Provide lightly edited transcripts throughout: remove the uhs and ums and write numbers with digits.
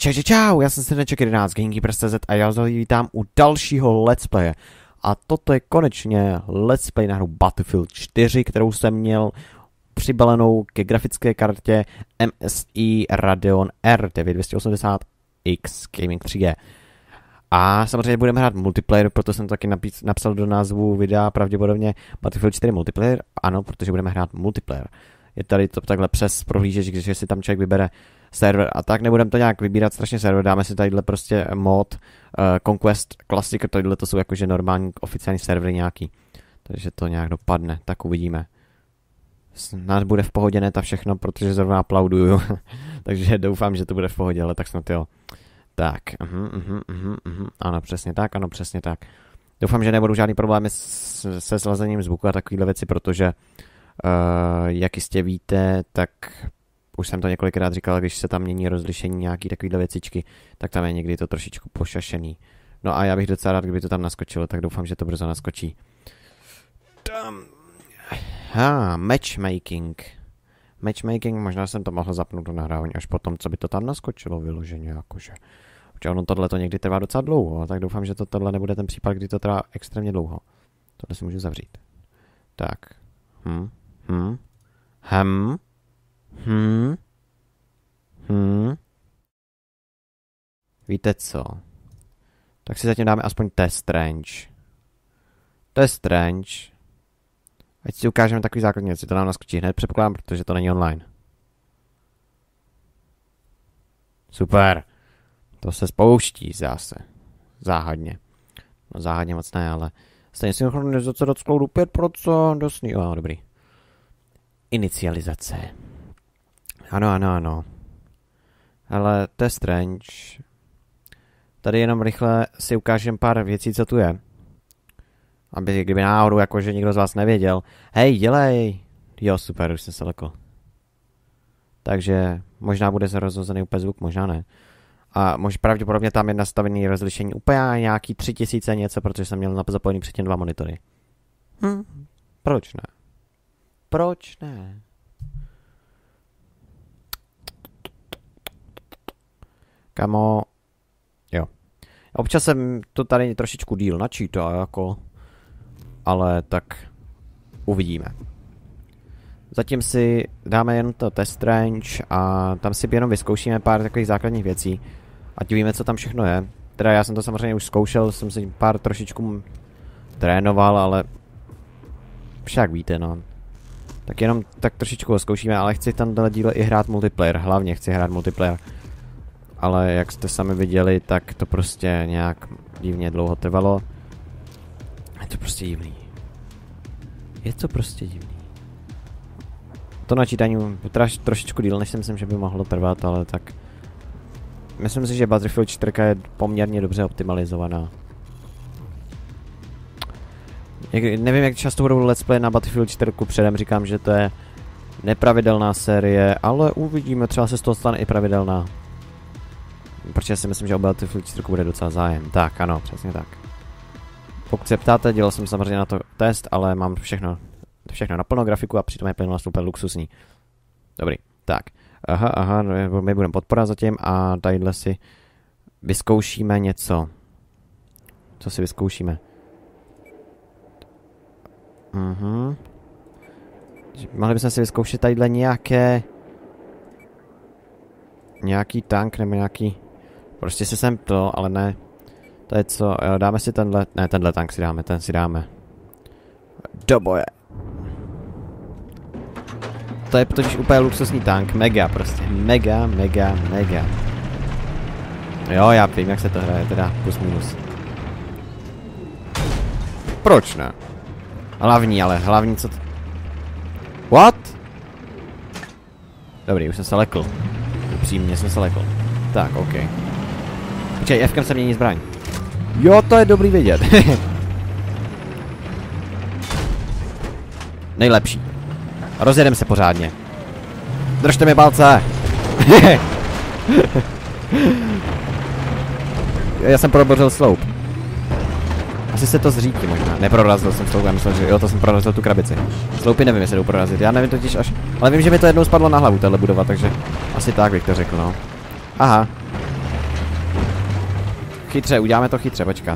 Čau, já jsem Srneček 11 GameKeeper.cz a já vás vítám u dalšího let's playe. A toto je konečně let's play na hru Battlefield 4, kterou jsem měl přibalenou ke grafické kartě MSI Radeon R9280X Gaming 3G. A samozřejmě budeme hrát multiplayer, proto jsem to taky napsal do názvu videa pravděpodobně Battlefield 4 multiplayer. Ano, protože budeme hrát multiplayer. Je tady to takhle přes prohlížeč, když si tam člověk vybere server a tak, nebudeme to nějak vybírat strašně server, dáme si tadyhle prostě mod Conquest Classic, tadyhle to jsou jakože normální oficiální servery nějaký. Takže to nějak dopadne, tak uvidíme. Snad bude v pohodě net a všechno, protože zrovna aplauduju. Takže doufám, že to bude v pohodě, ale tak snad jo. Tak, ano, přesně tak. Doufám, že nebudou žádný problémy se slazením zvuku a takovýhle věci, protože jak jistě víte, tak už jsem to několikrát říkal, když se tam mění rozlišení nějaký takovýhle věcičky, tak tam je někdy to trošičku pošašený. No a já bych docela rád, kdyby to tam naskočilo, tak doufám, že to brzo naskočí. Matchmaking. Matchmaking, možná jsem to mohl zapnout do nahrávání až potom, co by to tam naskočilo vyloženě, jakože. Protože ono tohle to někdy trvá docela dlouho, tak doufám, že tohle nebude ten případ, kdy to trvá extrémně dlouho. Tohle si můžu zavřít. Tak. Víte co? Tak si zatím dáme aspoň test range. Test range. Ať si ukážeme takový základní věci, to nám naskočí hned, předpokládám, protože to není online. Super. To se spouští zase. Záhadně. No záhadně moc ne, ale stejně synchronizace do skloudu 5%, dosný. Dobrý. Inicializace. Ano. Ale test range. Tady jenom rychle si ukážem pár věcí, co tu je. Aby kdyby náhodou, jakože nikdo z vás nevěděl. Hej, dělej! Jo, super, už jsem se lekl. Takže možná bude rozhozený úplně zvuk, možná ne. A pravděpodobně tam je nastavený rozlišení úplně nějaký 3000 něco, protože jsem měl zapojený předtím 2 monitory. Proč ne? Proč ne? Kamo. Jo. Občas jsem to tady trošičku díl načítal, jako. Ale tak uvidíme. Zatím si dáme jen to test range a tam si jenom vyzkoušíme pár takových základních věcí. Ať víme, co tam všechno je. Teda já jsem to samozřejmě už zkoušel, jsem si pár trošičku trénoval, ale však víte, no. Tak jenom tak trošičku ho zkoušíme, ale chci tam dle díle i hrát multiplayer. Hlavně chci hrát multiplayer. Ale jak jste sami viděli, tak to prostě nějak divně dlouho trvalo. Je to prostě divný. To načítání trošičku díl, než si myslím, že by mohlo trvat, ale tak. Myslím si, že Battlefield 4 je poměrně dobře optimalizovaná. Nevím, jak často budou let's play na Battlefield 4, předem říkám, že to je nepravidelná série, ale uvidíme, třeba se z toho stane i pravidelná. Protože si myslím, že o Battlefield 4 bude docela zájem. Tak, ano, přesně tak. Pokud se ptáte, dělal jsem samozřejmě na to test, ale mám všechno na plnou grafiku a přitom je plynulost super luxusní. Dobrý, tak. Aha, my budeme podpora zatím a tadyhle si vyzkoušíme něco. Co si vyzkoušíme? Mohli bychom si vyzkoušet tadyhle nějaký tank nebo nějaký. Prostě si sem to, ale ne. To je co, dáme si tenhle, ne, tenhle tank si dáme, ten si dáme. Do boje. To je totiž úplně luxusní tank, mega prostě, mega. Jo, já vím, jak se to hraje, teda plus minus. Proč ne? Hlavní co to. What? Dobrý, už jsem se lekl. Upřímně jsem se lekl. Tak, OK. Počkej, F-kem se mění zbraň. Jo, to je dobrý vědět. Nejlepší. Rozjedeme se pořádně. Držte mi palce. Já jsem probořil sloup. Asi se to zřítí možná. Neprorazil jsem sloup, já myslím, že jo, to jsem prorazil tu krabici. Sloupy nevím, jestli jdou prorazit. Já nevím totiž až. Ale vím, že mi to jednou spadlo na hlavu, tahle budova, takže asi tak bych to řekl, no. Aha. Chytře, uděláme to chytře, počkat.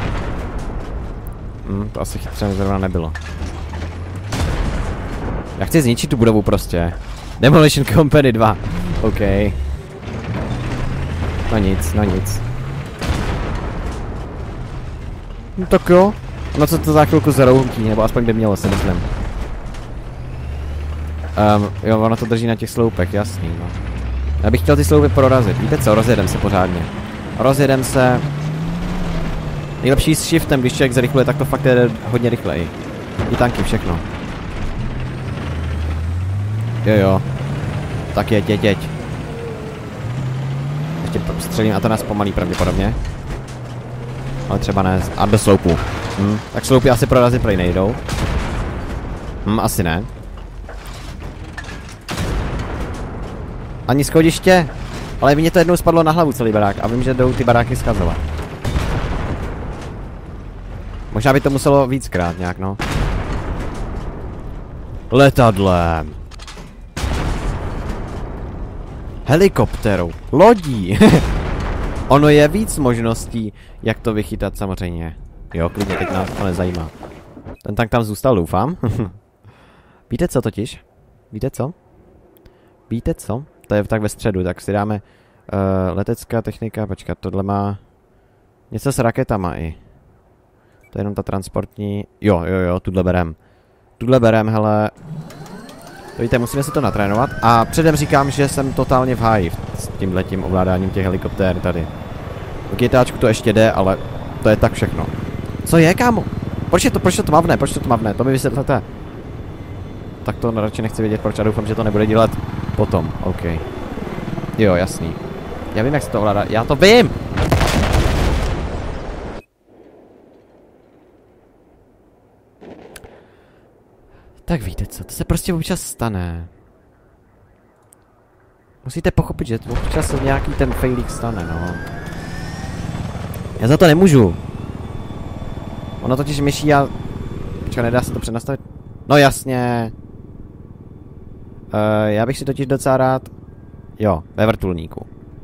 To asi chytře zrovna nebylo. Já chci zničit tu budovu prostě. Demolition Company 2. OK. No nic, no nic. No tak jo. No co to za chvilku zaroutí, nebo aspoň by mělo, si myslím. Jo, ono to drží na těch sloupech, jasný, no. Já bych chtěl ty sloupy prorazit. Víte co, rozjedem se pořádně. Rozjedem se. Nejlepší s shiftem, když člověk zrychluje, tak to fakt jde hodně rychleji. I tanky, všechno. Jo. Tak jeď. Ještě střelím a to nás pomalí pravděpodobně. Ale třeba ne. A do sloupu. Tak sloupy asi prorazit prej nejdou. Asi ne. Ani schodiště. Ale mě to jednou spadlo na hlavu celý barák a vím, že jdou ty baráky zkazovat. Možná by to muselo víckrát nějak, no. Letadlem. Helikopterou. Lodí. Ono je víc možností, jak to vychytat samozřejmě. Jo, klidně, teď nás to nezajímá. Ten tank tam zůstal, doufám. Víte co totiž? Víte co? Víte co? To je tak ve středu, tak si dáme letecká technika, počkat, tohle má něco s raketama i. To je jenom ta transportní, jo, tuhle berem, hele. To víte, musíme si to natrénovat a předem říkám, že jsem totálně v háji s tímhletím ovládáním těch helikoptér tady. V GTAčku to ještě jde, ale to je tak všechno. Co je, kámo? Proč to tmavné, to mi vysvětlete. Tak to radši nechci vědět proč a doufám, že to nebude dělat potom, OK. Jo, jasný. Já vím, jak se to ovládá, já to vím! Tak víte co, to se prostě občas stane. Musíte pochopit, že občas se nějaký ten failík stane, no. Já za to nemůžu. Ono totiž myší a... Počkej, nedá se to přenastavit? No jasně. Já bych si totiž docela rád... Jo, ve vrtulníku.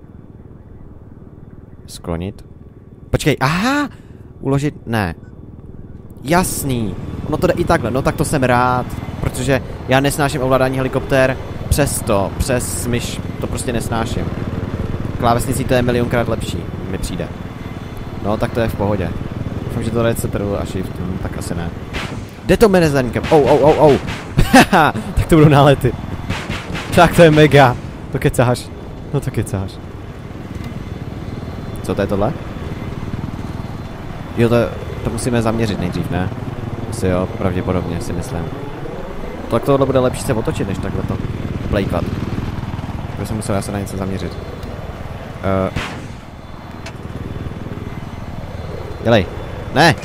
Sklonit. Počkej, aha! Uložit, ne. Jasný. No to jde i takhle, no tak to jsem rád. Protože já nesnáším ovládání helikoptér přes myš. To prostě nesnáším. Klávesnicí to je milionkrát lepší, mi přijde. No tak to je v pohodě. Doufám, že to jde Ctrl a Shift, tak asi ne. Jde to menezaníkem, Haha, tak to budou nálety. Tak to je mega. To kecáš. No to kecáš. Co to je tohle? Jo, to musíme zaměřit nejdřív, ne? Asi jo, pravděpodobně si myslím. Tak tohle bude lepší se otočit, než takhle to plejkat. Takže jsem musel se na něco zaměřit. Dělej. Ne!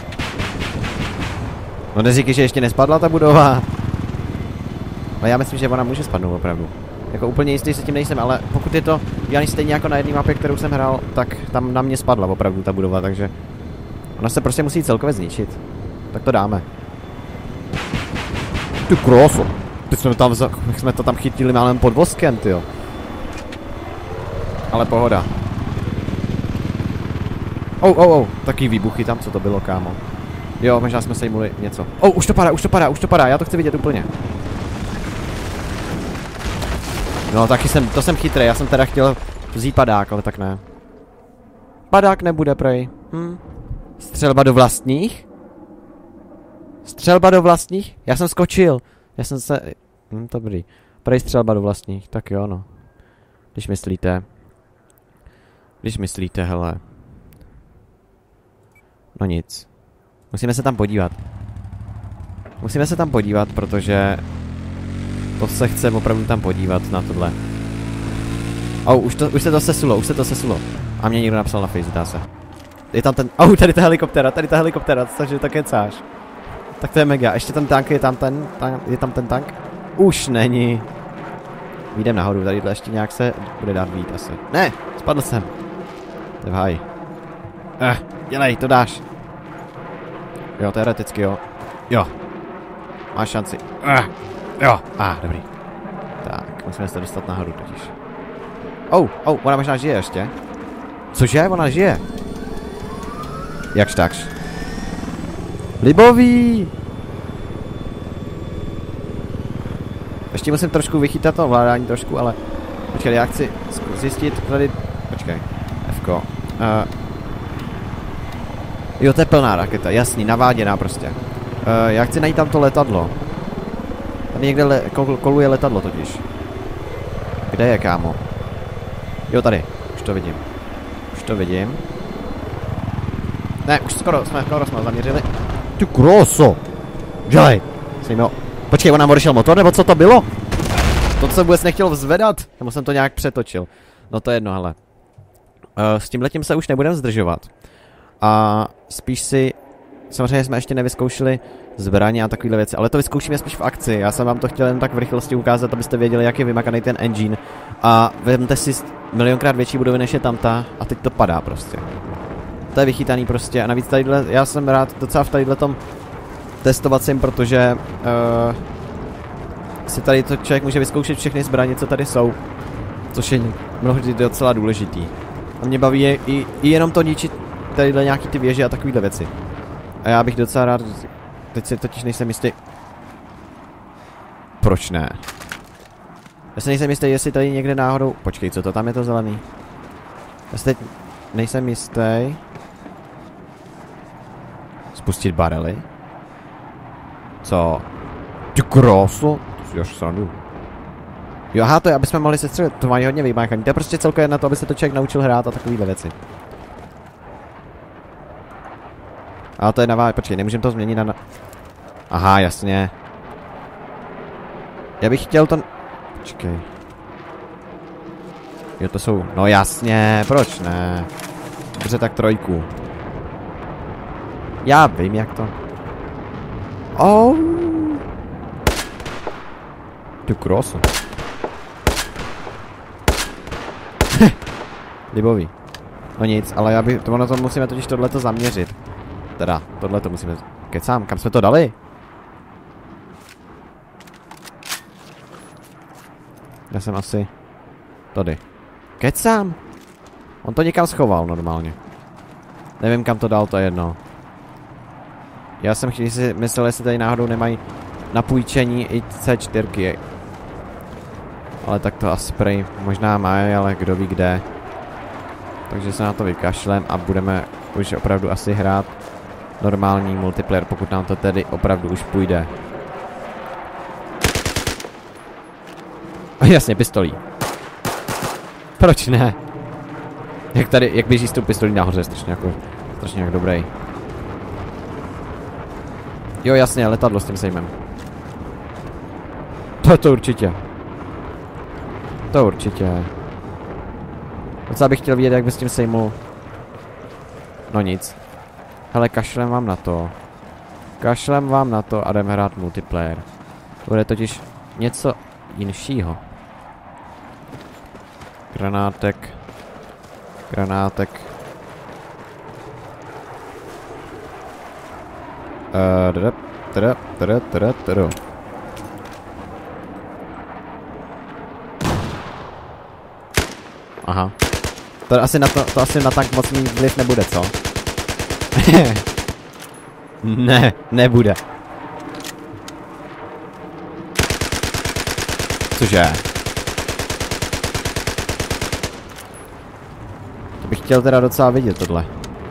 No neříkej, že ještě nespadla ta budova. Ale já myslím, že ona může spadnout opravdu. Jako úplně jistý se tím nejsem, ale pokud je to dělaný stejně jako na jedné mapě, kterou jsem hrál, tak tam na mě spadla opravdu ta budova, takže... Ona se prostě musí celkově zničit. Tak to dáme. Ty kráso. Teď jsme to tam chytili málem pod voskem, tyjo. Ale pohoda. Taký výbuchy tam, co to bylo, kámo. Jo, možná jsme sejmuli něco. Už to padá, já to chci vidět úplně. No, to jsem chytrý, já jsem teda chtěl vzít padák, ale tak ne. Padák nebude, prej. Střelba do vlastních? Střelba do vlastních? Já jsem skočil. Já jsem se... dobrý. Prej střelba do vlastních, tak jo, no. Když myslíte, hele. No nic. Musíme se tam podívat, protože... To se chce opravdu tam podívat na tohle. Už se to sesulo. A mě někdo napsal na Face, dá se. Je tam ten... tady ta helikoptera, takže to kecáš. Tak to je mega. Ještě ten tank, je tam ten tank? Už není. Jdem nahoru, tady ještě nějak se bude dát být asi. Ne, spadl jsem. To je v háji. Dělej, to dáš. Jo, teoreticky jo. Jo. Máš šanci. Jo. Dobrý. Tak, musíme se dostat nahoru totiž. Ona možná žije ještě. Cože? Ona žije. Jakž takž. Libový! Ještě musím trošku vychytat to ovládání trošku, ale... Počkej, já chci zjistit tady... Počkej. Fko. Jo, to je plná raketa, jasný, naváděná prostě. Já chci najít tam to letadlo. Tady někde koluje letadlo totiž. Kde je, kámo? Jo, tady. Už to vidím. Už to vidím. Ne, už skoro jsme ho zaměřili. Ty kroso! Dělej! Počkej, on nám odešel motor, nebo co to bylo? To se vůbec nechtělo vzvedat. Nebo jsem to nějak přetočil. No to je jedno, hele. S tímhletím se už nebudeme zdržovat. A spíš si... Samozřejmě jsme ještě nevyzkoušeli zbraně a takovéhle věci, ale to vyzkoušíme spíš v akci. Já jsem vám to chtěl jen tak v rychlosti ukázat, abyste věděli, jak je vymakaný ten engine. A vezmete si milionkrát větší budovy, než je tamta, a teď to padá prostě. To je vychytaný prostě a navíc tadyhle, já jsem rád docela v tadyhletom testovacím, protože si tady to člověk může vyzkoušet všechny zbraně, co tady jsou. Což je mnohdy docela důležitý. A mě baví i jenom to ničit tadyhle nějaký ty věže a takovýhle věci. A já bych docela rád, teď si totiž nejsem jistý. Proč ne? Já si nejsem jistý, jestli tady někde náhodou... Počkej, co to tam je to zelený? Já si teď nejsem jistý. Spustit barely? Co? Ty krásu? To si až srandu. Jo, aha, to je, aby jsme mohli sestřelit, to mají hodně vymáchaný. To je prostě celkově na to, aby se to člověk naučil hrát a takovýhle věci. Ale to je počkej, nemůžeme to změnit na... Aha, jasně. Já bych chtěl to... Počkej. Jo, to jsou... No jasně, proč ne? Dobře, tak 3. Já vím, jak to... Oh. Ty krosu. Libový. No nic, ale já bych... To musíme totiž tohleto zaměřit. Teda, tohleto musíme... Kecám, kam jsme to dali? Já jsem asi... Tady. Kecám! On to někam schoval normálně. Nevím, kam to dal, to je jedno. Já jsem si myslel, jestli tady náhodou nemají na půjčení i C4. Ale tak to asi prej možná mají, ale kdo ví kde. Takže se na to vykašlem a budeme už opravdu asi hrát normální multiplayer, pokud nám to tedy opravdu už půjde. Jasně, pistolí. Proč ne? Jak běží s tou pistolí nahoře, strašně jak dobrý. Jo, jasně, letadlo s tím sejmem. To určitě. To určitě. Docela bych chtěl vidět, jak by s tím sejmul. No nic. Hele, kašlem vám na to. Kašlem vám na to a jdeme hrát multiplayer. To bude totiž něco jinšího. Granátek. Granátek. Aha. To asi na tank moc mít vliv nebude, co? Ne, nebude. Cože? To bych chtěl teda docela vidět tohle.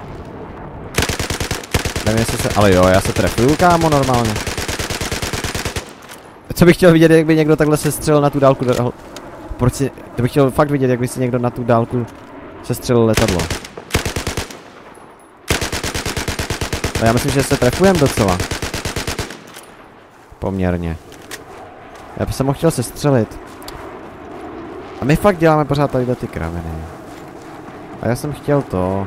Nevím, jestli se... Ale jo, já se trefuju, kámo, normálně. Co bych chtěl vidět, jak by někdo takhle sestřelil na tu dálku... Proč si... To bych chtěl fakt vidět, jak by si někdo na tu dálku sestřelil letadlo. No já myslím, že se trefujeme docela. Poměrně. Já bych se mohl chtěl sestřelit. A my fakt děláme pořád tadyhle ty kraviny. A já jsem chtěl to...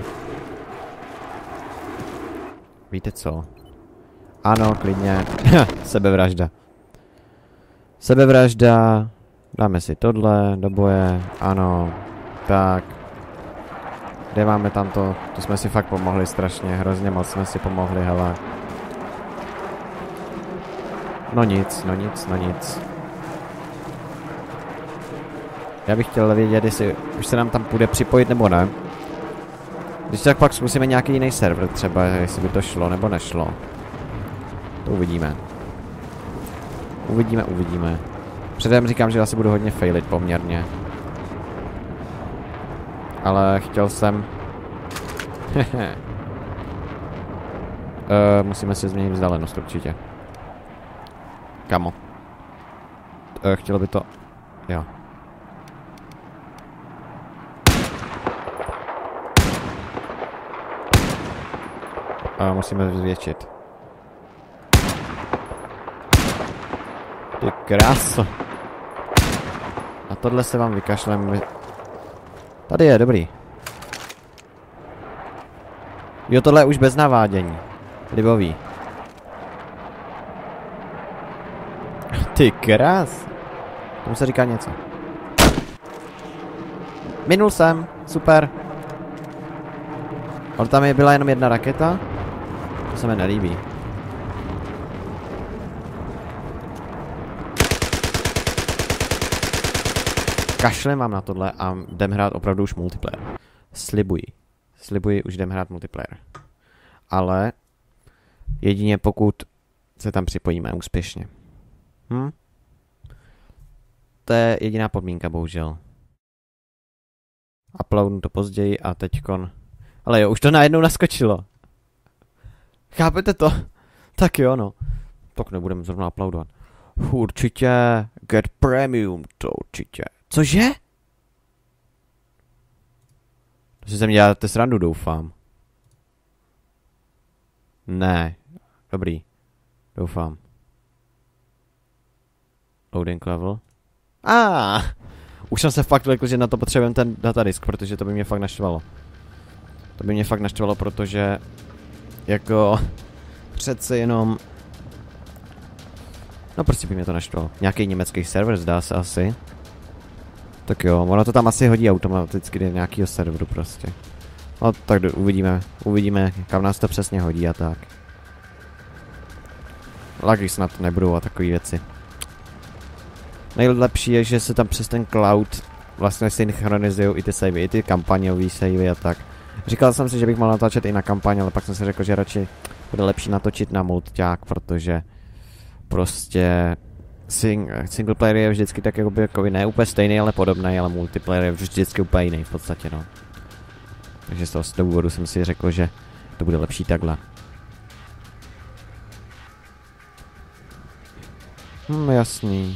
Víte co? Ano, klidně. Sebevražda. Sebevražda. Dáme si tohle do boje. Ano. Tak. Kde máme tamto? To jsme si fakt pomohli strašně. Hrozně moc jsme si pomohli, hele. No nic, no nic, no nic. Já bych chtěl vědět, jestli už se nám tam půjde připojit nebo ne. Když tak pak zkusíme nějaký jiný server třeba, jestli by to šlo nebo nešlo. To uvidíme. Uvidíme. Předem říkám, že asi budu hodně failit poměrně. Ale chtěl jsem... musíme si změnit vzdálenost určitě. Kamo. Chtělo by to... Jo. Musíme zvětšit. Ty kráso. A tohle se vám vykašlem. Tady je, dobrý. Jo, tohle je už bez navádění. Libový. Ty krás. Tomu se říká něco. Minul jsem, super. Ale tam byla jenom jedna raketa. To se mi nelíbí. Kašle mám na tohle a jdem hrát opravdu už multiplayer. Slibuji, už jdem hrát multiplayer. Ale jedině pokud se tam připojíme úspěšně. To je jediná podmínka, bohužel. Uploadnu to později a teďkon... Ale jo, už to najednou naskočilo. Chápete to? Tak jo, no. Tak nebudeme zrovna uploadovat. Určitě. Get premium, to určitě. Cože? To si ze mě děláte srandu, doufám. Ne. Dobrý. Doufám. Loading level. Už jsem se fakt lekl, že na to potřebujeme ten datadisk, protože to by mě fakt naštvalo. Protože jako přece jenom... No prostě by mě to naštvalo. Nějaký německý server, zdá se asi. Tak jo, ono to tam asi hodí automaticky do nějakého serveru prostě. No tak uvidíme, kam nás to přesně hodí a tak. Lagy snad nebudou a takové věci. Nejlepší je, že se tam přes ten cloud vlastně synchronizují i ty savey, i ty kampaňové savey a tak. Říkal jsem si, že bych mohl natáčet i na kampaň, ale pak jsem si řekl, že radši bude lepší natočit na mulťák, protože prostě single player je vždycky tak jako ne úplně stejný, ale podobný, ale multiplayer je vždycky úplně jiný v podstatě, no. Takže z toho důvodu jsem si řekl, že to bude lepší takhle. Jasný.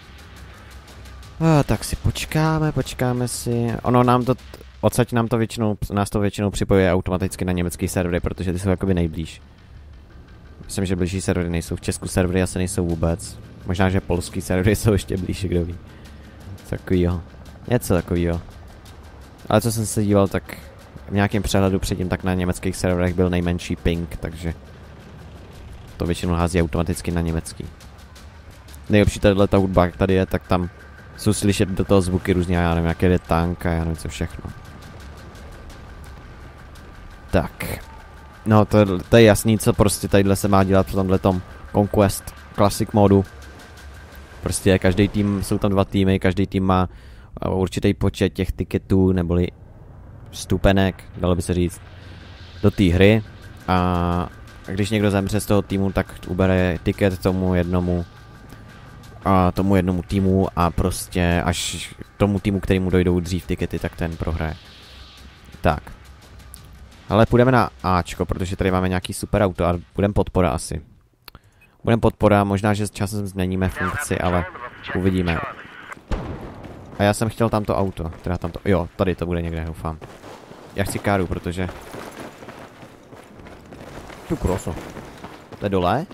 Tak si počkáme si. Ono nám to, odsaď nás to většinou připojuje automaticky na německý servery, protože ty jsou jakoby nejblíž. Myslím, že blížší servery nejsou. V Česku servery asi nejsou vůbec. Možná, že polský servery jsou ještě blíž, kdo ví. Takovýho. Něco takovýho. Ale co jsem se díval, tak v nějakém přehledu předtím, tak na německých serverech byl nejmenší ping, takže to většinou hází automaticky na německý. Nejlepší tato hudba, jak tady je, tak tam jsou slyšet do toho zvuky různě, já nevím, jaké je tank a já nevím co všechno. Tak. No, to je jasný, co prostě tadyhle se má dělat v tomhletom Conquest Classic modu. Prostě každý tým, jsou tam 2 týmy, každý tým má určitý počet těch tiketů, neboli stupenek, dalo by se říct, do té hry. A když někdo zemře z toho týmu, tak ubere tiket tomu jednomu týmu a prostě až tomu týmu, kterému dojdou dřív tikety, tak ten prohraje. Tak. Ale půjdeme na Ačko, protože tady máme nějaký super auto a budeme podpora asi. Budeme podpora, možná, že s časem změníme funkci, ale uvidíme. A já jsem chtěl tamto auto, teda tamto, jo, tady to bude někde, doufám. Já chci káru, protože... Tu kroso. To je dole?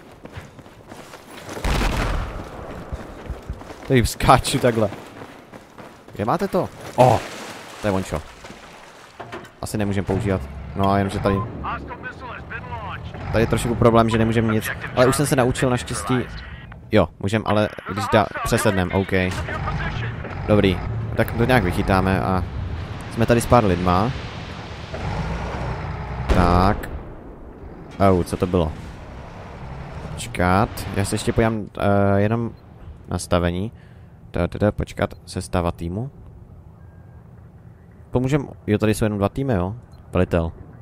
Tady skáču takhle. Kde máte to? To je vončo. Asi nemůžeme používat. No a jenomže tady... Tady je trošku problém, že nemůžeme nic. Ale už jsem se naučil naštěstí. Jo, můžeme, ale když přesednem, OK. Dobrý. Tak to nějak vychytáme a... Jsme tady s pár lidma. Tak. Co to bylo? Počkat. Já se ještě pojďám jenom nastavení. Počkat. Sestava týmu. Pomůžem. Jo, tady jsou jenom 2 týmy, jo. Velitel.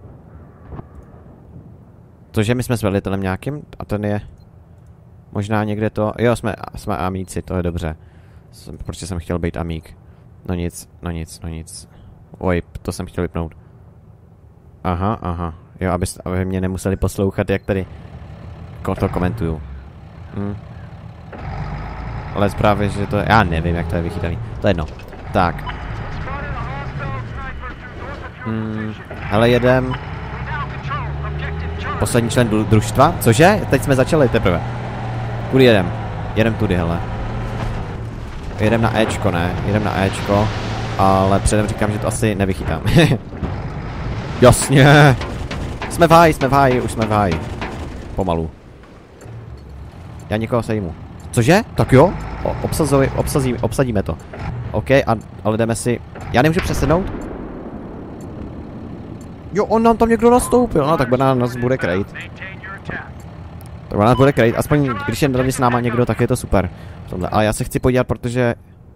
Cože, my jsme s velitelem nějakým? A ten je... Možná někde to... Jo, jsme amíci, to je dobře. Protože jsem chtěl být amík. No nic. Oj, to jsem chtěl vypnout. Aha. Jo, aby mě nemuseli poslouchat, jak tady to komentuju. Ale právě, že to je... Já nevím, jak to je vychytaný. To je jedno. Tak. Hele, jedem. Poslední člen družstva? Cože? Teď jsme začali teprve. Kudy jedem? Jedem tudy, hele. Jedem na Ečko, ne? Jedem na Ečko. Ale předem říkám, že to asi nevychytám. Jasně! Jsme v háji, už jsme v háji. Pomalu. Já někoho sejmu. Cože? Tak jo? Obsadíme to. OK, ale jdeme si... Já nemůžu přesednout? Jo, on nám tam někdo nastoupil. No, tak nás bude krejt. Aspoň když je tady s náma někdo, tak je to super. Ale já se chci podívat, protože...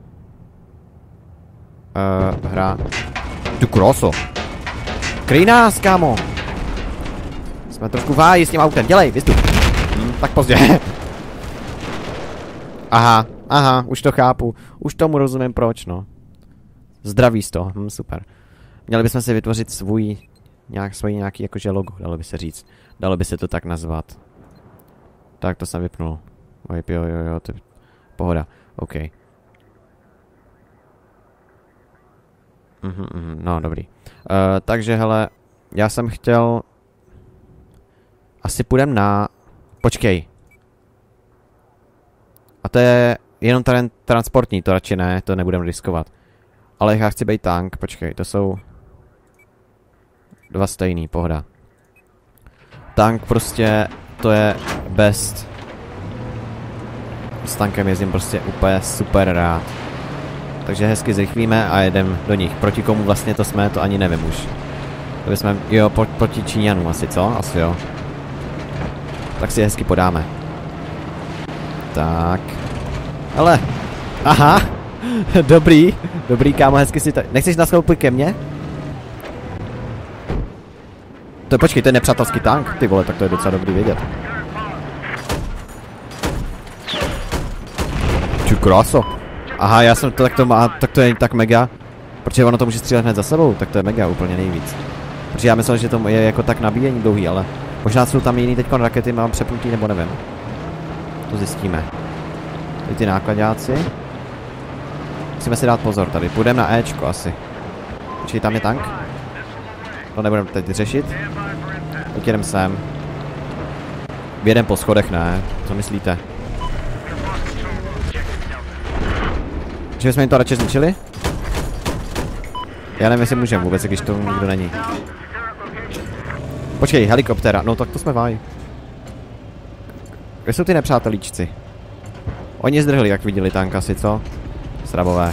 hra... Tu kroso. Kryj nás, kámo. Jsme trošku váji s tím autem. Dělej, vystup. Tak pozdě. Aha, už to chápu. Už tomu rozumím proč, no. Zdraví z toho, super. Měli bychom si vytvořit svůj nějaký jakože logo, dalo by se říct. Dalo by se to tak nazvat. Tak, to jsem vypnul. Jo, to je pohoda. OK. No, dobrý. Takže, hele, já jsem chtěl... Asi půjdem na... Počkej. A to je jenom transportní, to radši ne, to nebudeme riskovat. Ale já chci být tank, počkej, to jsou... Dva stejný, pohoda. Tank prostě, to je best. S tankem jezdím prostě úplně super rád. Takže hezky zrychlíme a jedem do nich. Proti komu vlastně to jsme, to ani nevím už. To bychom, jo, proti Číňanům asi, co? Asi jo. Tak si hezky podáme. Tak. Ale. Aha. Dobrý, kámo, hezky si to... Nechceš naskoupit ke mně? Počkej, to je nepřátelský tank, ty vole, tak to je docela dobrý vědět. Ču kráso. Aha, já jsem to tak to je tak mega. Protože ono to může střílet hned za sebou, tak to je mega úplně nejvíc. Protože já myslel, že to je jako tak nabíjení dlouhý, ale možná jsou tam jiný teďkon rakety, mám přepnutý nebo nevím. To zjistíme. Tady ty nákladáci. Musíme si dát pozor tady, půjdeme na Ečko asi. Počkej, tam je tank. To nebudeme teď řešit. Teď jedem sem. Jedem po schodech, ne? Co myslíte? Že jsme jim to radši zničili? Já nevím, jestli můžeme vůbec, když to nikdo není. Počkej, helikoptéra. No tak to jsme váj. Kde jsou ty nepřátelíčci? Oni zdrhli, jak viděli tank asi, co? Srabové.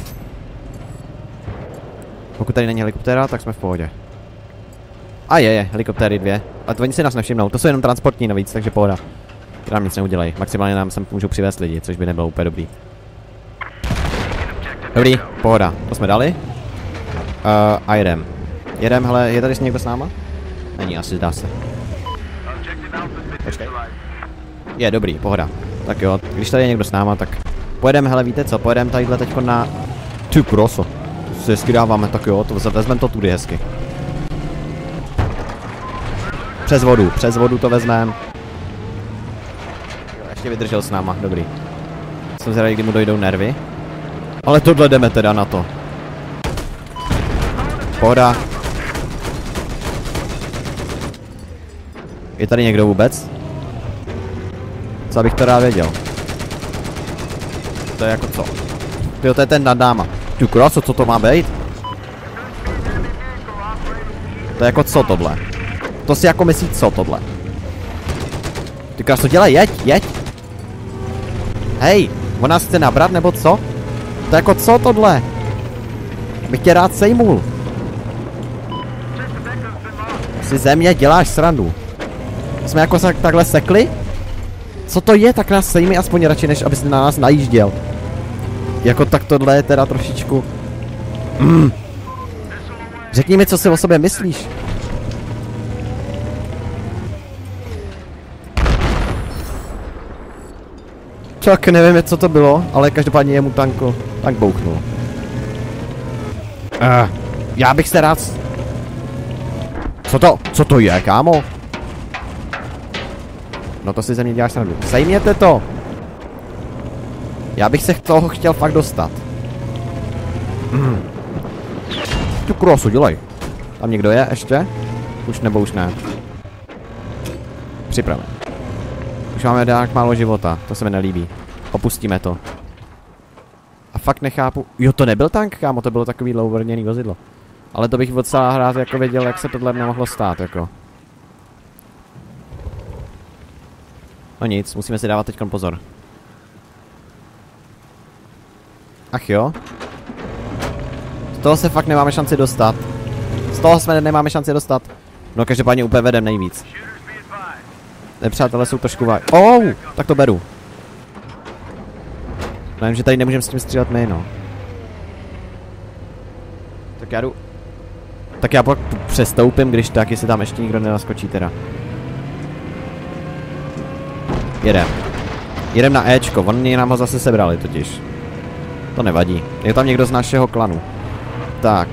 Pokud tady není helikoptéra, tak jsme v pohodě. A je, helikoptéry 2. A to oni si nás nevšimnou, to jsou jenom transportní navíc, takže pohoda. Ty nám nic neudělají, maximálně nám sem můžou přivést lidi, což by nebylo úplně dobrý. Dobrý, pohoda, to jsme dali. A jedem. Jedem, hele, je tady někdo s náma? Není, asi zdá se. Počkej. Je, dobrý, pohoda. Tak jo, když tady je někdo s náma, tak pojedeme, hele, víte co, pojedeme tadyhle teďko na... Ty kroso. To si hezky dáváme, tak jo, to vezmeme to tudy hezky. Přes vodu to vezmeme. Ještě vydržel s náma, dobrý. Jsem zvědavý, kdy mu dojdou nervy. Ale tohle jdeme teda na to. Pohoda. Je tady někdo vůbec? Co abych to rád věděl? To je jako co? Jo, to je ten nad náma. Ty kráso, co to má být? To je jako co tohle? To si jako myslí co tohle? Ty kráso, dělej, jeď! Hej, on nás chce nabrat nebo co? To je jako co tohle? Bych tě rád sejmul. Si ze mě děláš srandu. Jsme jako takhle sekli? Co to je, tak nás sejmi aspoň radši, než aby si na nás najížděl. Jako tak tohle je teda trošičku... Řekni mi, co si o sobě myslíš. Tak nevím, co to bylo, ale každopádně jemu tank bouchnul. Já bych se rád... Co to je, kámo? No to si ze mě děláš srandu. Sejměte to! Já bych se toho chtěl fakt dostat. Tu krosu, dělej. Tam někdo je ještě? Už ne. Připraven. Už máme tak málo života, to se mi nelíbí. Opustíme to. A fakt nechápu. Jo, to nebyl tank, kámo, to bylo takový dlouhobrněný vozidlo. Ale to bych docela rád jako věděl, jak se tohle nemohlo stát, jako. No nic, musíme si dávat teďkon pozor. Ach jo. Z toho se fakt nemáme šanci dostat. Z toho jsme nemáme šanci dostat. No každopádně úplně vedem nejvíc. Nepřátelé jsou trošku tak to beru. Nevím, že tady nemůžeme s tím střílet my, no. Tak já jdu. Tak já pak přestoupím, když tak, jestli tam ještě nikdo nenaskočí teda. Jedem na Ečko, oni nám ho zase sebrali totiž. To nevadí, je tam někdo z našeho klanu. Tak.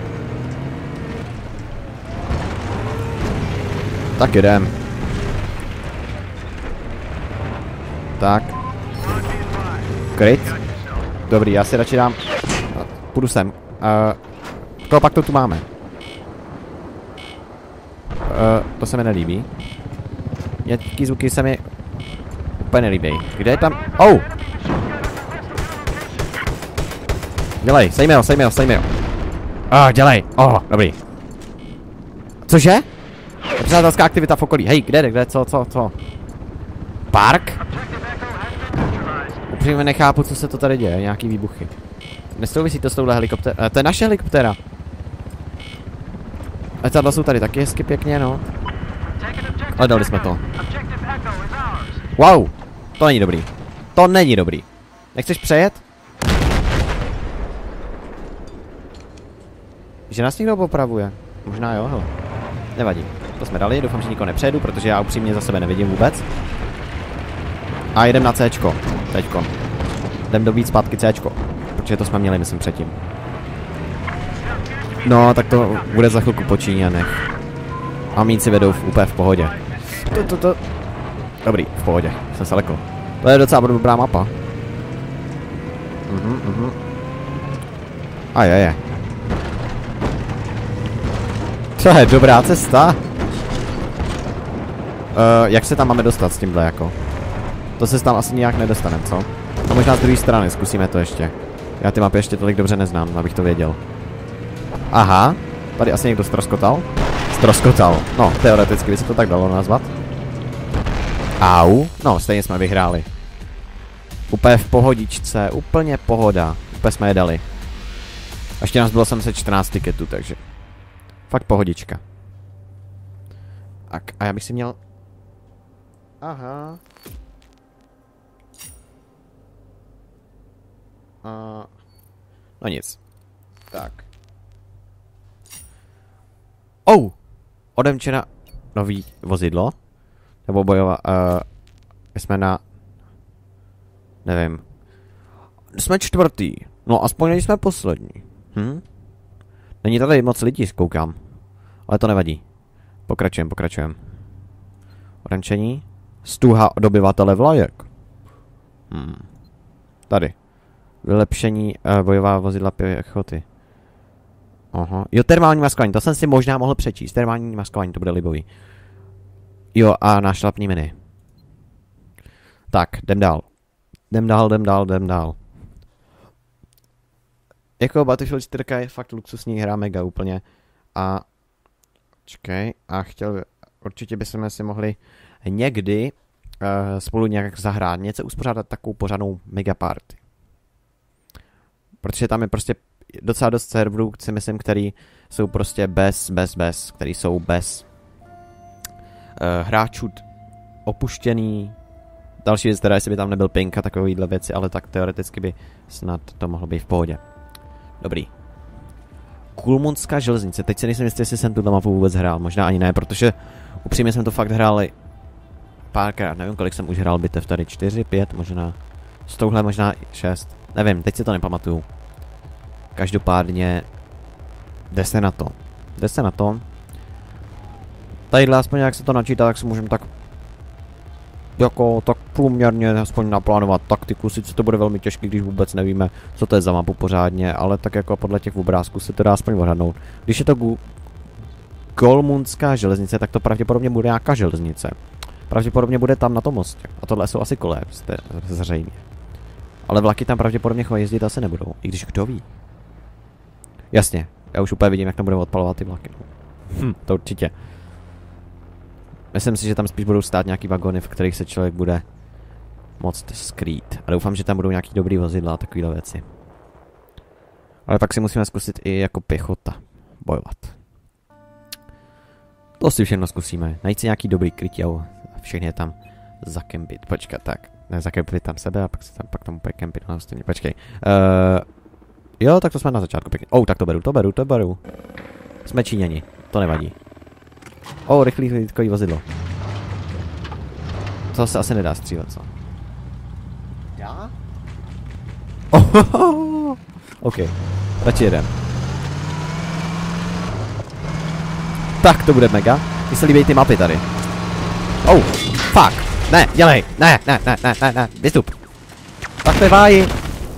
Tak jedem. Tak. Kryt. Dobrý, já si radši dám. Půjdu sem. Koho pak to tu máme? To se mi nelíbí. Nějaký zvuky se mi úplně nelíbí. Kde je tam? Dělej, sejme ho. Dělej. Dobrý. Cože? Přátelská aktivita v okolí. Hej, kde, co? Park? Upřímně nechápu, co se to tady děje, nějaký výbuchy. Nesouvisí to s touhle helikoptérou. To je naše helikoptéra. Letadla jsou tady taky hezky pěkně, no. Ale dali jsme to. Wow, to není dobrý. Nechceš přejet? Že nás někdo popravuje. Možná jo, hele. Nevadí. To jsme dali, doufám, že nikoho nepřejedu, protože já upřímně za sebe nevidím vůbec. A jedem na Cčko. Teďko. Jdem dobít zpátky Cčko. Protože to jsme měli, myslím, předtím. No, tak to bude za chvilku po Číňanech. A mínci vedou úplně v pohodě. Dobrý, v pohodě. Jsem se lekl. To je docela dobrá mapa. A je. To je dobrá cesta. Jak se tam máme dostat s tímhle jako? To se tam asi nijak nedostaneme, co? A možná z druhé strany, zkusíme to ještě. Já ty mapy ještě tolik dobře neznám, abych to věděl. Aha, tady asi někdo ztroskotal. No, teoreticky by se to tak dalo nazvat. Au, no, stejně jsme vyhráli. Úplně v pohodičce, úplně pohoda. Úplně jsme je dali. A ještě nás bylo 714 tiketů, takže fakt pohodička. Tak, a já bych si měl... Aha. No nic. Tak. Odemčena nový vozidlo. Nebo bojová, jsme na... Nevím. Jsme čtvrtý. No aspoň jsme poslední. Není tady moc lidí, zkoukám. Ale to nevadí. Pokračujem. Odemčení. Stuha dobyvatele vlajek. Tady. Vylepšení bojová vozidla pěchoty. Aha. Jo, termální maskování, to jsem si možná mohl přečíst. Termální maskování, to bude libový. Jo, a nášlapní miny. Tak, jdem dál. Jako Battlefield 4 je fakt luxusní hra, mega úplně. A... Čekej, určitě bychom si mohli někdy spolu nějak zahrát, něco uspořádat takovou pořádnou mega party. Protože tam je prostě docela dost serverů, si myslím, který jsou prostě bez, který jsou bez hráčů opuštěný. Další věc teda, jestli by tam nebyl ping a takovýhle věci, ale tak teoreticky by snad to mohlo být v pohodě. Dobrý. Kulmunská železnice, teď si nejsem jistý, jestli jsem tuto mapu vůbec hrál, možná ani ne, protože upřímně jsme to fakt hráli párkrát, nevím kolik jsem už hrál bitev tady, 4, 5 možná. S touhle možná 6. Nevím, teď si to nepamatuju. Každopádně jde se na to. Jde se na to. Tadyhle aspoň jak se to načítá, tak si můžeme tak jako tak průměrně aspoň naplánovat taktiku. Sice to bude velmi těžké, když vůbec nevíme, co to je za mapu pořádně, ale tak jako podle těch obrázků se to dá aspoň odhadnout. Když je to Golmundská železnice, tak to pravděpodobně bude nějaká železnice. Pravděpodobně bude tam na tom mostě. A tohle jsou asi koleje, zřejmě. Ale vlaky tam pravděpodobně jezdit asi nebudou, i když kdo ví. Jasně, já už úplně vidím, jak tam budeme odpalovat ty vlaky. To určitě. Myslím si, že tam spíš budou stát nějaký vagony, v kterých se člověk bude moct skrýt. A doufám, že tam budou nějaký dobrý vozidla a takovéhle věci. Ale pak si musíme zkusit i jako pěchota bojovat. To si všechno zkusíme. Najít si nějaký dobrý krytí a všechny je tam zakempit. Počkat, tak. Ne, zakempit tam sebe a pak tam úplně kempit na hostině. Počkej. Jo, tak to jsme na začátku pěkně. Tak to beru. Jsme Číňani, to nevadí. Rychlý hlídkový vozidlo. To se asi nedá střílet, co? Já? OK, radši jedem. Tak, to bude mega. Mně se líbí ty mapy tady. Fuck. Ne, dělej. Ne, vystup. Tak to je váji.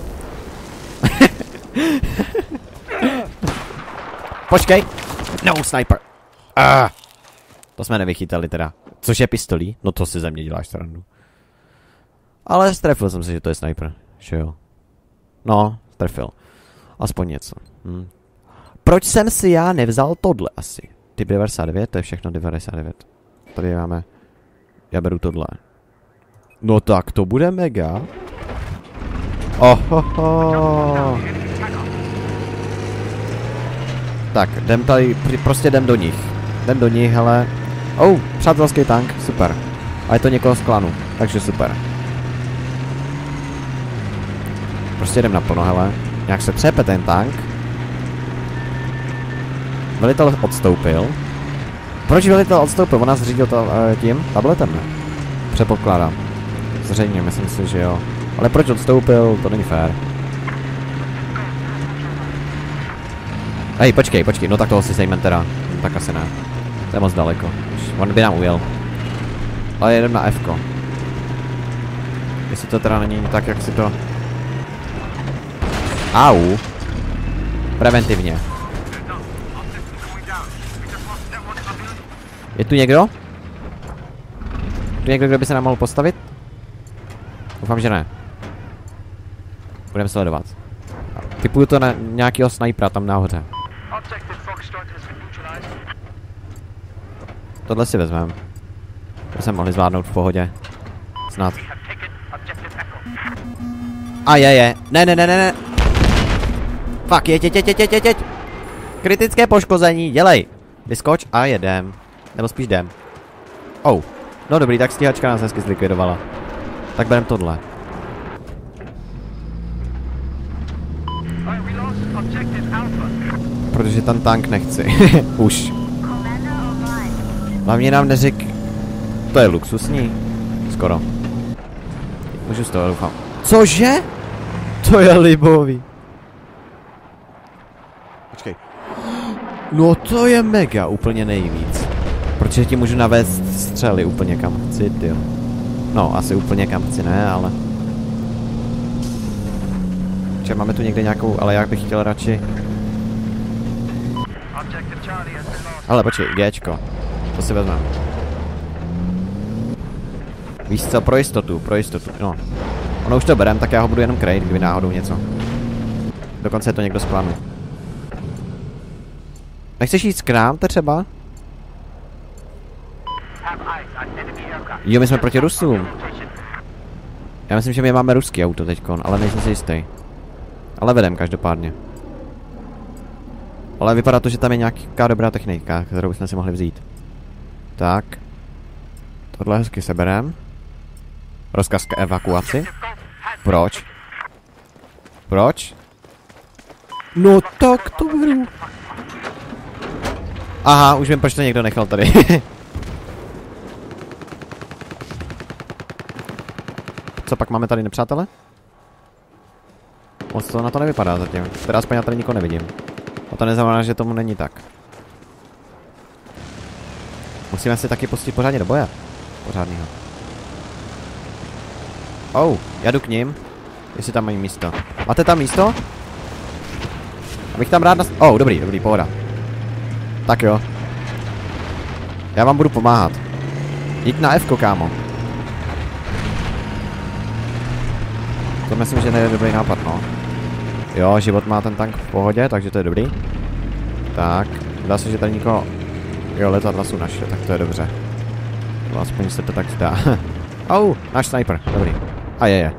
Počkej. No, sniper. To jsme nevychytali teda. Což je pistolí? No to si ze mě děláš srandu. Ale strefil jsem se, že to je sniper. Že jo. No, strefil. Aspoň něco. Proč jsem si já nevzal tohle asi? Typ 99, to je všechno 99. Tady máme. Já beru tohle. No tak, to bude mega. Tak, jdem tady, prostě jdem do nich. Hele. Přátelský tank, super. A je to někoho z klanu, takže super. Prostě jdem naplno, hele. Nějak se třepe ten tank. Velitel odstoupil. Proč velitel odstoupil? On nás řídil tím tabletem, ne? Předpokládám. Zřejmě, myslím si, že jo. Ale proč odstoupil, to není fér. Hej, počkej, no tak toho si sejmem teda. Tak asi ne. To je moc daleko. On by nám ujel. Ale jedem na F-ko. Jestli to teda není tak, jak si to... Au. Preventivně. Je tu někdo? Kdo by se nám mohl postavit? Doufám, že ne. Budeme sledovat. Typuju to na nějakého snajpera tam nahoře. Tohle si vezmeme. To jsme mohli zvládnout v pohodě. Snad. A je. Ne. Fuck, jeď. Kritické poškození, dělej. Vyskoč a jedem. Nebo spíš jdem. No dobrý, tak stíhačka nás hezky zlikvidovala. Tak berem tohle. Protože tam tank nechci. Už. Hlavně nám neřek... To je luxusní. Skoro. Můžu z toho, doufám. Cože? To je libový. Počkej. No to je mega, úplně nejvíc. Protože ti můžu navést střely úplně kam chci, tyjo. No, asi úplně kam chci, ne, ale... Čiže máme tu někde nějakou, ale já bych chtěl radši... Ale počkej, Gčko. To si vezmeme. Víš co, pro jistotu, no. Ono už to berem, tak já ho budu jenom krejt, kdyby náhodou něco. Dokonce je to někdo z klanu. Nechceš jít k nám, třeba? Jo, my jsme proti Rusům. Já myslím, že my máme ruský auto teďkon, ale nejsem si jistý. Ale vedem každopádně. Ale vypadá to, že tam je nějaká dobrá technika, kterou bychom si mohli vzít. Tak. Tohle hezky seberem. Rozkaz k evakuaci. Proč? Proč? No tak to beru. Aha, už vím, proč to někdo nechal tady. Co pak máme tady nepřátele? Moc to na to nevypadá zatím. Teda aspoň já tady nikoho nevidím. A to neznamená, že tomu není tak. Musíme si taky pustit pořádně do boje. Pořádnýho. Já jdu k ním. Jestli tam mají místo. Máte tam místo? Abych tam rád dobrý, pohoda. Tak jo. Já vám budu pomáhat. Jít na F-ko, kámo. To myslím, že je dobrý nápad, no. Jo, život má ten tank v pohodě, takže to je dobrý. Tak, dá se, že tady nikoho... Jo, letadla jsou naše, tak to je dobře. Aspoň se to tak zdá. Náš sniper, dobrý. A je.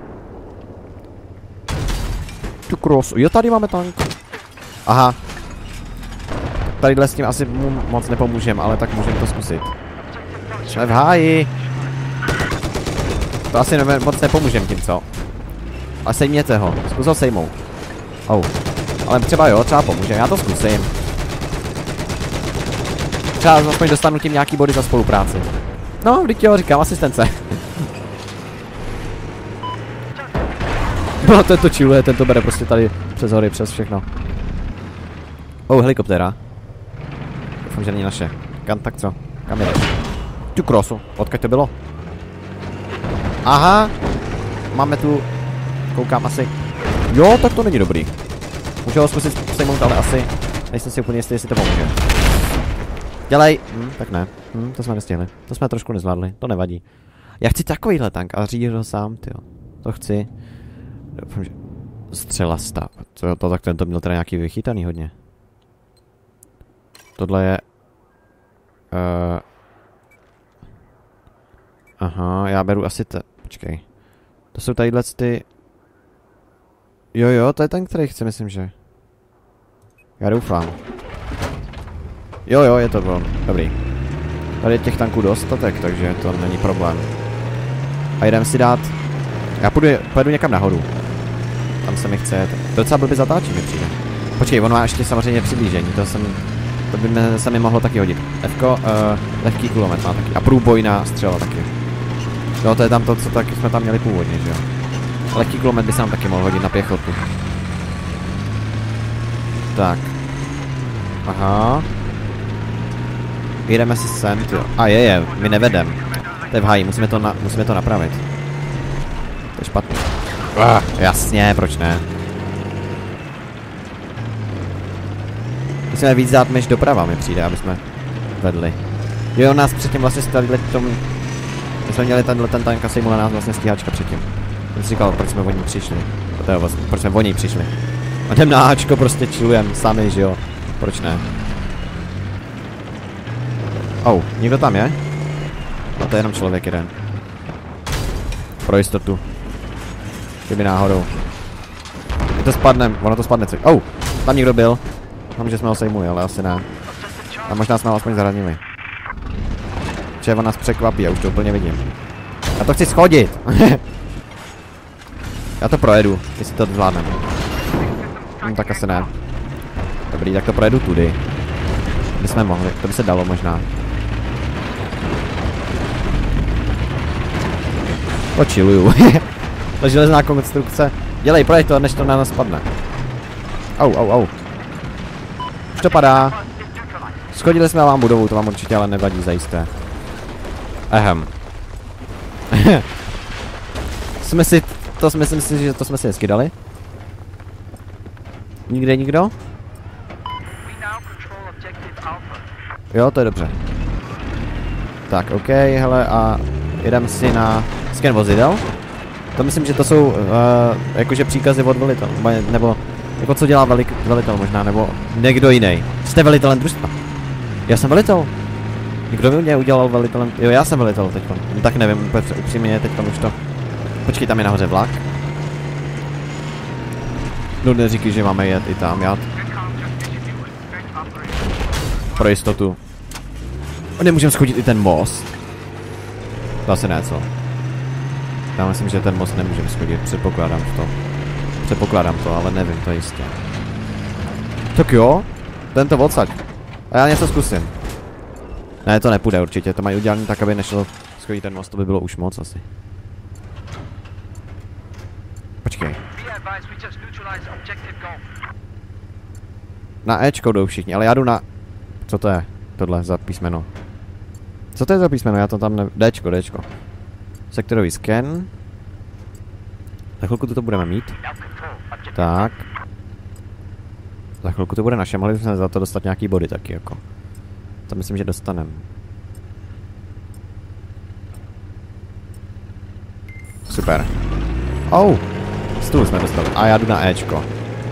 Tu cross. Jo, tady máme tank. Aha. Tadyhle s tím asi mu moc nepomůžem, ale tak můžeme to zkusit. Jsme v háji. To asi moc nepomůžem tím, co? Ale sejměte ho. Zkus ho sejmout. Ale třeba pomůže. Já to zkusím. Třeba aspoň dostanu tím nějaký body za spolupráci. No, vždyť jo, říkám, asistence. No, tento chilluje, tento bere prostě tady přes hory, přes všechno. Helikoptéra. Doufám, že není naše. Tak co? Kam jdeš? Tu krosu. Odkud to bylo? Aha. Máme tu... Koukám asi... Jo, tak to není dobrý. Můžu ho zkusit sejmout, ale asi... Nejsem si úplně jistý, jestli to pomůže. Dělej! Tak ne. To jsme nestihli. To jsme trošku nezvládli. To nevadí. Já chci takovýhle tank a řídit ho sám, tyjo. To chci. Doufám, že... Střelasta. Tak tento měl teda nějaký vychytaný hodně. Tohle je... Aha, já beru asi Počkej. To jsou tadyhle ty... Jo, to je ten, který chci, myslím, že... Já doufám. Jo, je to on. Dobrý. Tady je těch tanků dostatek, takže to není problém. A jdem si dát... Já pojedu někam nahoru. Tam se mi chce... To docela blbě zatáčí mi přijde. Počkej, on má ještě samozřejmě přiblížení, to by se mi mohlo taky hodit. Fko, lehký kulomet má taky. A průbojná střela taky. Jo, to je tam to, co taky jsme tam měli původně, že jo. Lehký kulomet by se nám taky mohl hodit na pěchotu. Tak. Aha. Jdeme si sem, jo. A my nevedem. To je v háji, musíme to napravit. To je špatný. Jasně, proč ne? Musíme víc dát než doprava, mi přijde, aby jsme vedli. Jo, nás předtím vlastně stali tomu... My jsme měli ten tank a sejmula nás vlastně stíhačka předtím. Jsem si říkal, proč jsme o ní přišli. Proč jsme o ní přišli. A jdem na Ačko, prostě chillujem sami, že jo. Proč ne? Někdo tam je? No to je jenom člověk jeden. Pro jistotu. Kdyby náhodou. Ono to spadne. Tam někdo byl. Mám, že jsme ho sejmuli, ale asi ne. A možná jsme ho aspoň zranili. Že on nás překvapí, já už to úplně vidím. Já to chci schodit. Já to projedu, jestli to zvládnem. Tak asi ne. Dobrý, tak to projedu tudy. Bychom mohli, to by se dalo možná. To chilluju. Ta železná konstrukce. Dělej, projď to, než to na nás spadne. Už to padá. Schodili jsme vám budovu, to vám určitě ale nevadí zajisté. Myslím si, že to jsme si hezky dali. Nikde nikdo? Jo, to je dobře. Tak, OK, hele, a jdem si na scan vozidel. To myslím, že to jsou jakože příkazy od velitele, nebo jako co dělá velitel možná, nebo někdo jiný. Jste velitelem družstva? Já jsem velitel. Kdo mě udělal velitelem? Jo, já jsem velitel teďkon. No, tak nevím, úplně upřímně teďkon už to. Počkej, tam je nahoře vlak. No neříkej, že máme jet i tam, pro jistotu. Nemůžeme schodit i ten most. To asi ne, co? Já myslím, že ten most nemůžeme schodit, předpokládám to, ale nevím to jistě. Tak jo, tento odsaď. A já něco zkusím. Ne, to nepůjde určitě, to mají udělané tak, aby nešlo schodit ten most, to by bylo už moc asi. Počkej. Na Ečko jdou všichni, ale já jdu na... Co to je? Tohle za písmeno. Co to je za písmeno? Já to tam ne... Dčko. Sektorový sken. Za chvilku to budeme mít. Tak. Za chvilku to bude naše, mohli bychom za to dostat nějaký body taky jako. To myslím, že dostaneme. Super. Stůl jsme dostali. A já jdu na Ečko.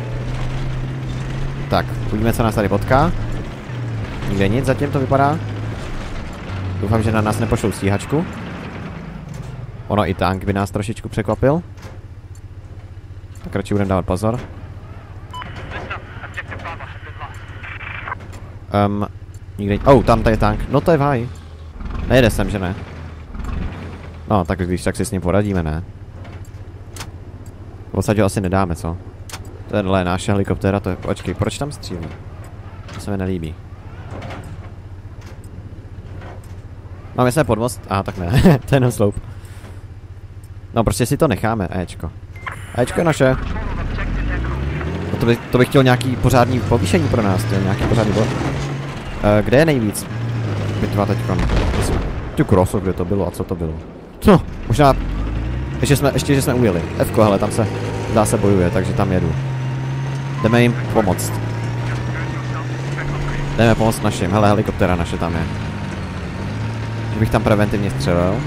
Tak, uvidíme, co nás tady potká. Nikde nic, zatím to vypadá. Doufám, že na nás nepošlou stíhačku. Ono i tank by nás trošičku překvapil. Tak radši budeme dávat pozor. Nikde... tam je tank. No to je v háji. Nejde sem, že ne? No, tak když tak si s ním poradíme, ne? V podstatě ho asi nedáme, co? Tohle je naše helikoptéra, to je... Počkej, proč tam střílí? To se mi nelíbí. Máme se pod most? Tak ne, to je jenom sloup. No prostě si to necháme, Ečko. Ečko je naše. No to bych chtěl nějaký pořádný povýšení pro nás, nějaký pořádný bod. Kde je nejvíc bitva teďkon? Ty kroso, kde to bylo a co to bylo? No, možná... Ještě, že jsme ujeli. Fko, hele, tam se... Dá se bojuje, takže tam jedu. Jdeme jim pomoct. Jdeme pomoct našim, hele, helikoptéra naše tam je. Že bych tam preventivně střelil.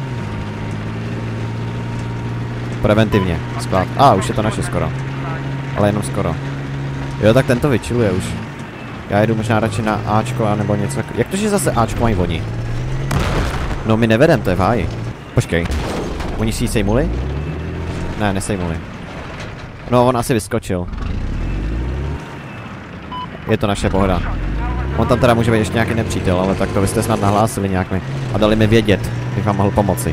Preventivně, sklad. Už je to naše skoro. Ale jenom skoro. Jo, tak ten to vyčiluje už. Já jedu možná radši na Ačko, anebo něco. Jak to, že zase Ačko mají oni? No my nevedem, to je v háji. Počkej. Oni si ji sejmuli? Ne, nesejmuli. No, on asi vyskočil. Je to naše pohoda. On tam teda může být ještě nějaký nepřítel, ale tak to byste snad nahlásili nějak mi. A dali mi vědět, bych vám mohl pomoci.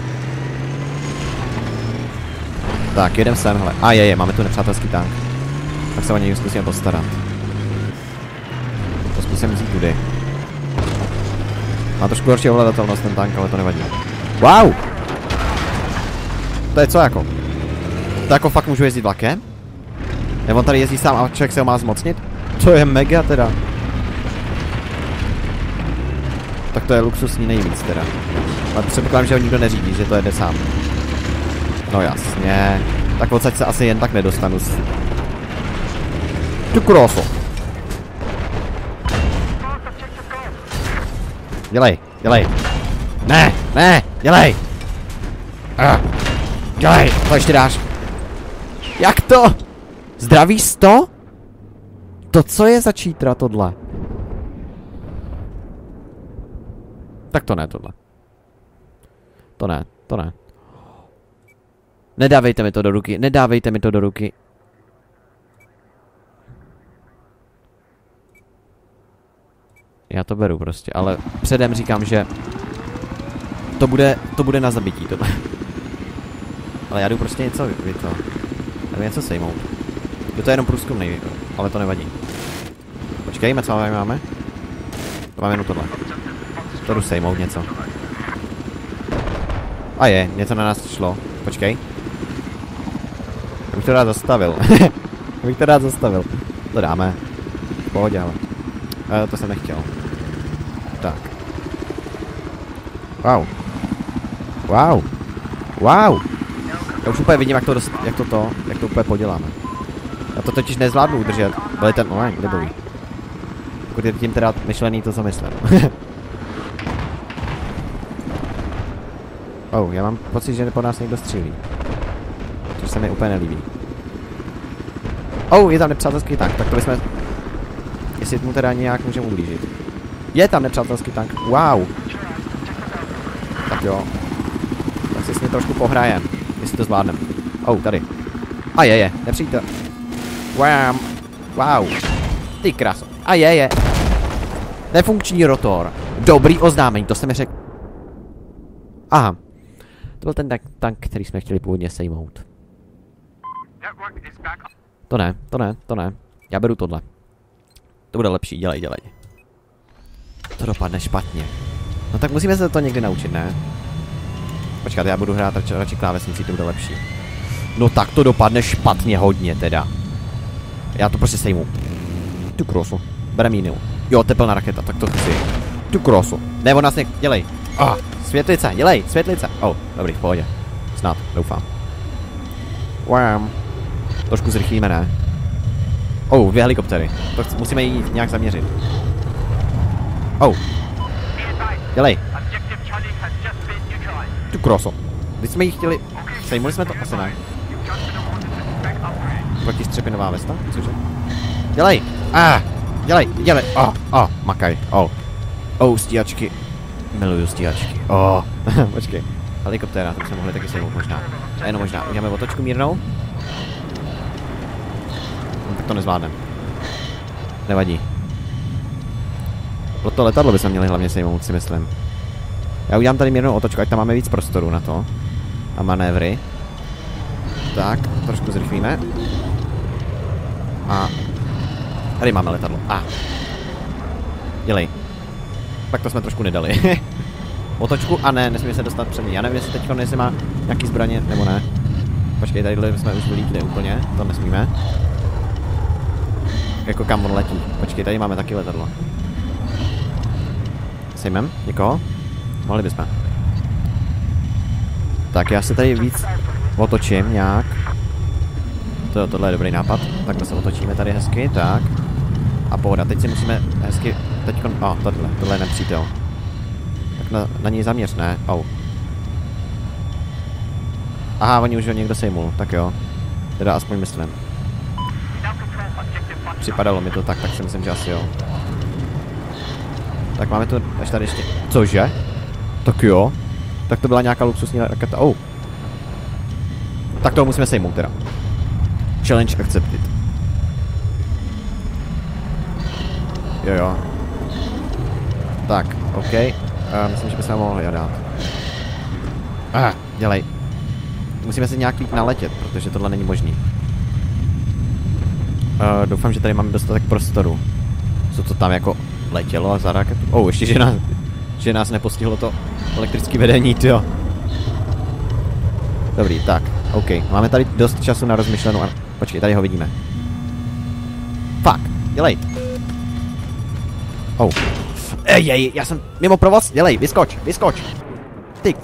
Tak, jedem sem, hele. Máme tu nepřátelský tank. Tak se o něj zkusíme postarat. To zkusím vzít tudy. Má trošku horší ovladatelnost ten tank, ale to nevadí. Wow! To je co jako? To jako fakt můžu jezdit vlakem? Nebo on tady jezdí sám a člověk se ho má zmocnit? To je mega teda. Tak to je luxusní nejvíc teda. Ale předpokládám, že ho nikdo neřídí, že to jede sám. No jasně. Tak odsaď se asi jen tak nedostanu. Tu kroso. Dělej. Ne, dělej. Dělej, to ještě dáš. Jak to? Zdraví 100? To co je za cheatera tohle? Tak to ne tohle. To ne. Nedávejte mi to do ruky, Já to beru prostě, ale předem říkám, že to bude na zabití tohle. Ale já jdu prostě něco něco sejmout. Je to jenom průzkumnej, ale to nevadí. Počkejme, co máme? To máme jenom tohle. To jdu sejmout něco. Něco na nás šlo. Počkej. Já bych to rád zastavil. To dáme. V pohodě, ale. To jsem nechtěl. Tak. Wow. Já už úplně vidím, jak to úplně poděláme. Já to totiž nezvládnu udržet. Byl ten online, neboj. Pokud je tím teda myšlený to, co myslím. Já mám pocit, že po nás někdo střílí. Což se mi úplně nelíbí. Je tam nepřátelský tank, tak to bychom... Jestli mu teda nějak můžeme ublížit. Je tam nepřátelský tank, wow. Tak jo. Tak si s ním trošku pohrajem, jestli to zvládnem. Tady. Je, nepřítel. Wow. Ty kraso. Je. Nefunkční rotor. Dobrý oznámení, to jste mi řekl. Aha. To byl ten tank, který jsme chtěli původně sejmout. To ne. Já beru tohle. To bude lepší, dělej. To dopadne špatně. No tak musíme se to někdy naučit, ne? Počkat, já budu hrát radši klávesnicí, to bude lepší. No tak to dopadne špatně hodně teda. Já to prostě sejmu. Tu krosu. Berem jinou. Jo, teplná raketa, tak to chci. Tu krosu. Ne, on nás dělej. Světlice, dělej, světlice. Dobrý, v pohodě. Snad, doufám. Wham. Trošku zrychlíme, ne? 2 helikoptery. To musíme jí nějak zaměřit. Dělej. Tu krosu. Když jsme jí chtěli... Sejmuli jsme to? Asi ne. Protistřepinová vesta? Cože? Dělej! Dělej! Makaj. Stíhačky. Miluju stíhačky. Počkej. Helikoptéra, to bychom mohli taky sejmout možná. Jenom možná. Uděláme otočku mírnou. Tak to nezvládneme. Nevadí. Pro to letadlo bychom měli hlavně sejmout, si myslím. Já udělám tady mírnou otočku, ať tam máme víc prostoru na to. A manévry. Tak, trošku zrychlíme. A tady máme letadlo. Dělej. Tak to jsme trošku nedali. Otočku a ne, nesmíme se dostat před ní. Já nevím, jestli teď má nějaký zbraně, nebo ne. Počkej, tady jsme už vylítli úplně, to nesmíme. Jako kam on letí. Počkej, tady máme taky letadlo. Sejmem? Někoho? Mohli bychom. Tak já se tady víc otočím nějak. Tohle je dobrý nápad. Tak to se otočíme tady hezky, tak. A pohoda, teď si musíme hezky, teďkon, tohle je nepřítel. Tak na něj zaměř, ne? Aha, oni už ho někdo sejmul, tak jo. Teda aspoň myslím. Připadalo mi to tak si myslím, že asi jo. Tak máme tu až tady ještě, cože? Tak jo. Tak to byla nějaká luxusní raketa, Tak toho musíme sejmout teda. Challenge accepted. Jo. Tak, OK. Myslím, že bychom mohli dát. Dělej. Musíme se nějak líp naletět, protože tohle není možný. Doufám, že tady máme dostatek prostoru. Co to tam jako letělo za raketu? Ještě, že nás nepostihlo to elektrické vedení, tyjo. Dobrý, tak, OK. Máme tady dost času na rozmyšlenou. Počkej, tady ho vidíme. Fuck, dělej. Já jsem mimo provoz, dělej, vyskoč. Ty.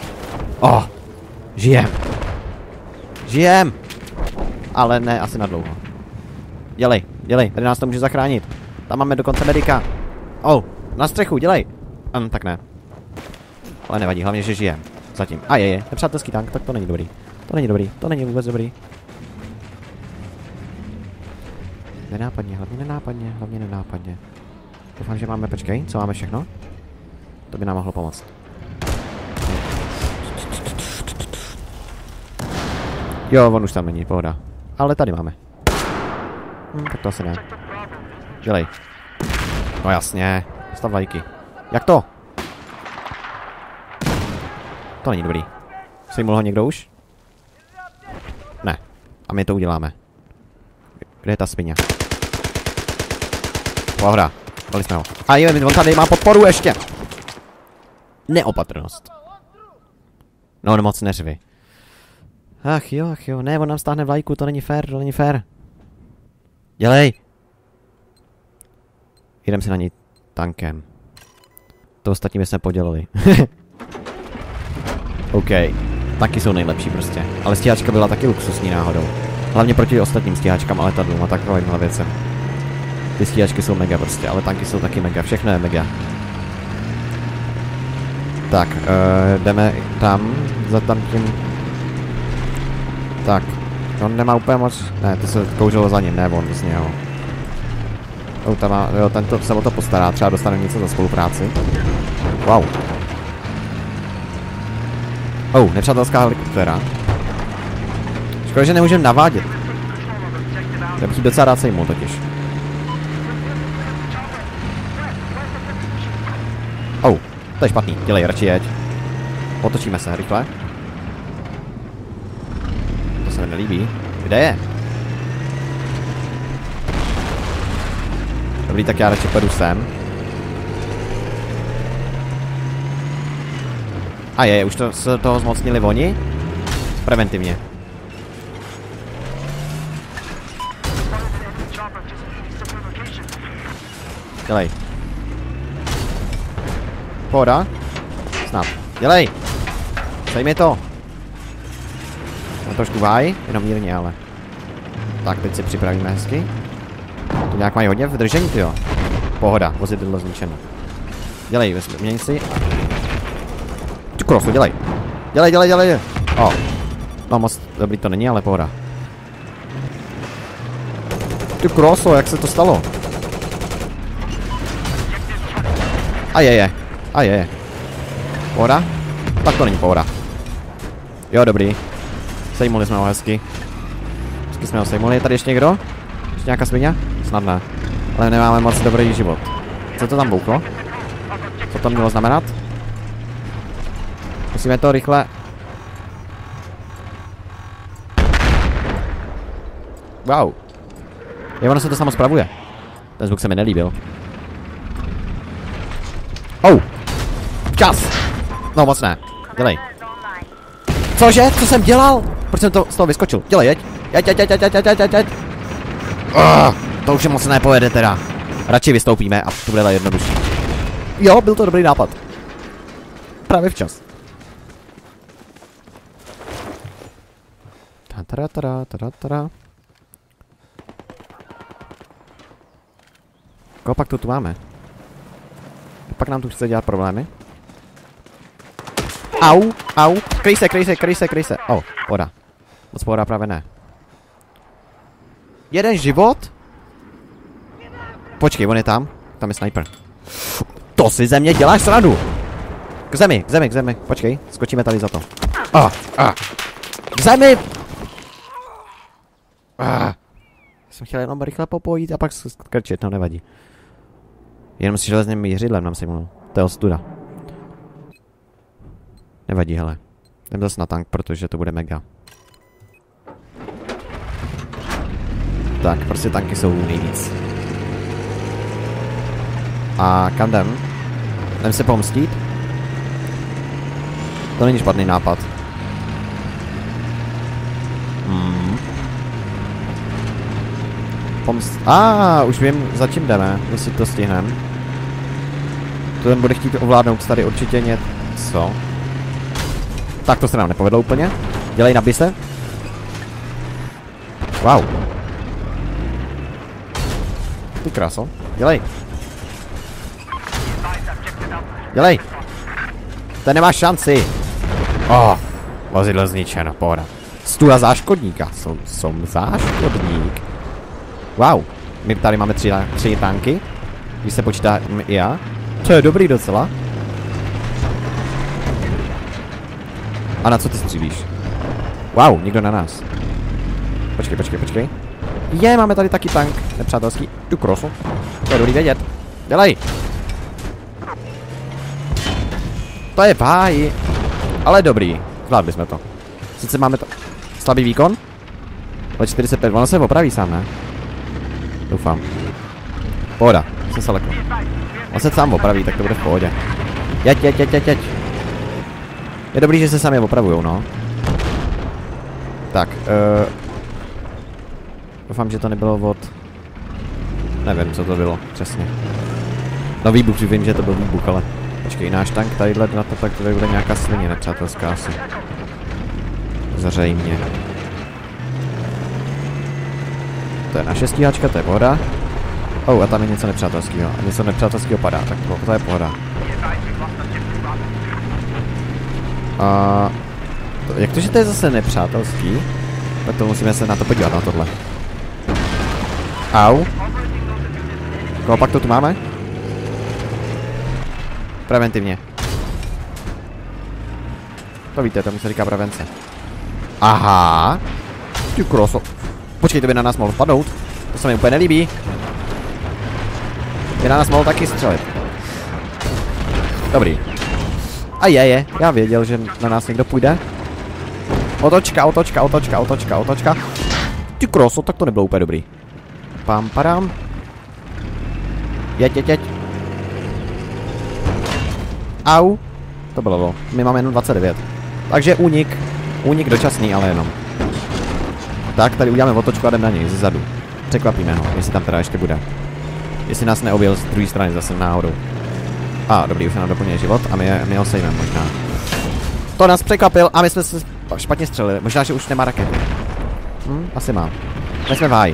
Žijem. Ale ne, asi na dlouho. Dělej, tady nás to může zachránit. Tam máme dokonce medika. Na střechu, dělej. Tak ne. Ale nevadí, hlavně, že žijem. Zatím. Je nepřátelský tank, tak to není dobrý. To není vůbec dobrý. Hlavně nenápadně. Doufám, že máme, počkej, co máme všechno? To by nám mohlo pomoct. Jo, on už tam není, pohoda. Ale tady máme. Tak to asi ne. Dělej. No jasně, stav lajky. Jak to? To není dobrý. Sejmul ho někdo už? Ne. A my to uděláme. Kde je ta svině? Pohoda. Dali jsme ho. On tady má podporu ještě. Neopatrnost. No, moc neřvi. Ach jo. Ne, on nám stáhne vlajku, to není fér, Dělej. Jdem si na něj tankem. To ostatní jsme podělili. OK. Taky jsou nejlepší prostě. Ale stíhačka byla taky luxusní náhodou. Hlavně proti ostatním stíhačkám a letadlům a takovýmhle věcem. Ty stíhačky jsou mega prostě, ale tanky jsou taky mega. Všechno je mega. Tak, jdeme tam, za tam tím. Tak, on nemá úplně moc, ne, to se kouřilo za ním, ne, on z něho. Tam má, jo, tento se o to postará, třeba dostane něco za spolupráci. Wow. Nepřátelská helikoptéra. Škoda, že nemůžeme navádět. Já bych ji docela rád sejmul totiž. To je špatný, dělej, radši jeď. Otočíme se, rychle. To se mi nelíbí. Kde je? Dobrý, tak já radši půjdu sem. Už se toho zmocnili oni? Preventivně. Dělej. Pohoda. Snad. Dělej. Dej mi to. No trošku váj, jenom mírně, ale. Tak, teď si připravíme hezky. To nějak mají hodně v držení, tyjo. Pohoda, vozidlo zničené. Dělej, měň si. Ty krosu, dělej. Dělej. O. No moc dobrý to není, ale pohoda. Ty kroso, jak se to stalo? A je. Pohoda? Tak to není pohoda. Jo, dobrý. Sejmuli jsme ho hezky. Hezky jsme ho sejmuli. Je tady ještě někdo? Ještě nějaká svině? Snad ne. Ale nemáme moc dobrý život. Co to tam bouchlo? Co to mělo znamenat? Musíme to rychle... Wow. Jo, ono se to samo spravuje. Ten zvuk se mi nelíbil. Oh! Čas! No moc ne. Dělej. Cože? Co jsem dělal? Proč jsem to z toho vyskočil? Dělej, jeď. To už je moc nepojede teda. Radši vystoupíme a to bude jednodušší. Jo, byl to dobrý nápad. Právě včas. Tadá. Koho pak to tu máme? Pak nám tu chce dělat problémy. Au. Kryj se. Oh, pohoda. Moc pohoda právě ne. Jeden život? Počkej, on je tam. Tam je sniper. To si ze mě děláš srandu. K zemi. Počkej, skočíme tady za to. K zemi! Jsem chtěl jenom rychle popojít a pak skrčit, no nevadí. Jenom si železným měřidlem nám simulil. To je ostuda. Nevadí, hele. Jdem zase na tank, protože to bude mega. Tak, prostě tanky jsou nejvíc. A kam jdem? Jdem se pomstít? To není špatný nápad. Už vím, za čím jdeme, jestli to stihneme. Ten bude chtít ovládnout tady určitě něco. Tak to se nám nepovedlo úplně. Dělej, nabij se. Wow. Ty kráso. Dělej. Ten nemá šanci. Vozidlo zničeno, pohoda. Stůla záškodníka. Som záškodník. Wow. My tady máme tři tanky. Když se počítá i já. To je dobrý docela. A na co ty střílíš? Wow, někdo na nás. Počkej. Máme tady taky tank nepřátelský. Tu krosu. To je dobrý vědět. Dělej. To je báj. Ale dobrý. Zvládli jsme to. Sice máme to slabý výkon. Ale 45, ono se opraví sám, ne? Doufám. Pohoda, jsem se lekl. On se sám opraví, tak to bude v pohodě. Jeď. Je dobrý, že se sami opravujou, no. Tak, doufám, že to nebylo od... Nevím, co to bylo, přesně. No výbuch, vím, že to byl výbuch, ale... Počkej, náš tank tadyhle na to, tak tady bude nějaká svině nepřátelská asi. Zřejmě. To je naše stíhačka, to je pohoda. A tam je něco nepřátelského. A něco nepřátelského padá, tak to je pohoda. Jak to, že to je zase nepřátelský? Tak to musíme se na to podívat, na tohle. Au. Koho pak to tu máme? Preventivně. To víte, tomu se říká prevence. Aha. Ty kroso. Počkej, to by na nás mohl padnout. To se mi úplně nelíbí. By na nás mohl taky střelit. Dobrý. A je. Já věděl, že na nás někdo půjde. Otočka. Ty kroso, tak to nebylo úplně dobrý. Pam, padám. Jeď. Au. To bylo. My máme jenom 29. Takže únik dočasný, ale jenom. Tak, tady uděláme otočku a jdem na něj, zezadu. Překvapíme ho, jestli tam teda ještě bude. Jestli nás neobjel z druhé strany zase náhodou. Dobrý, už nám doplňuje život a my ho sejmeme možná. To nás překvapil a my jsme se špatně střelili. Možná, že už nemá rakety. Asi má. My jsme v háji.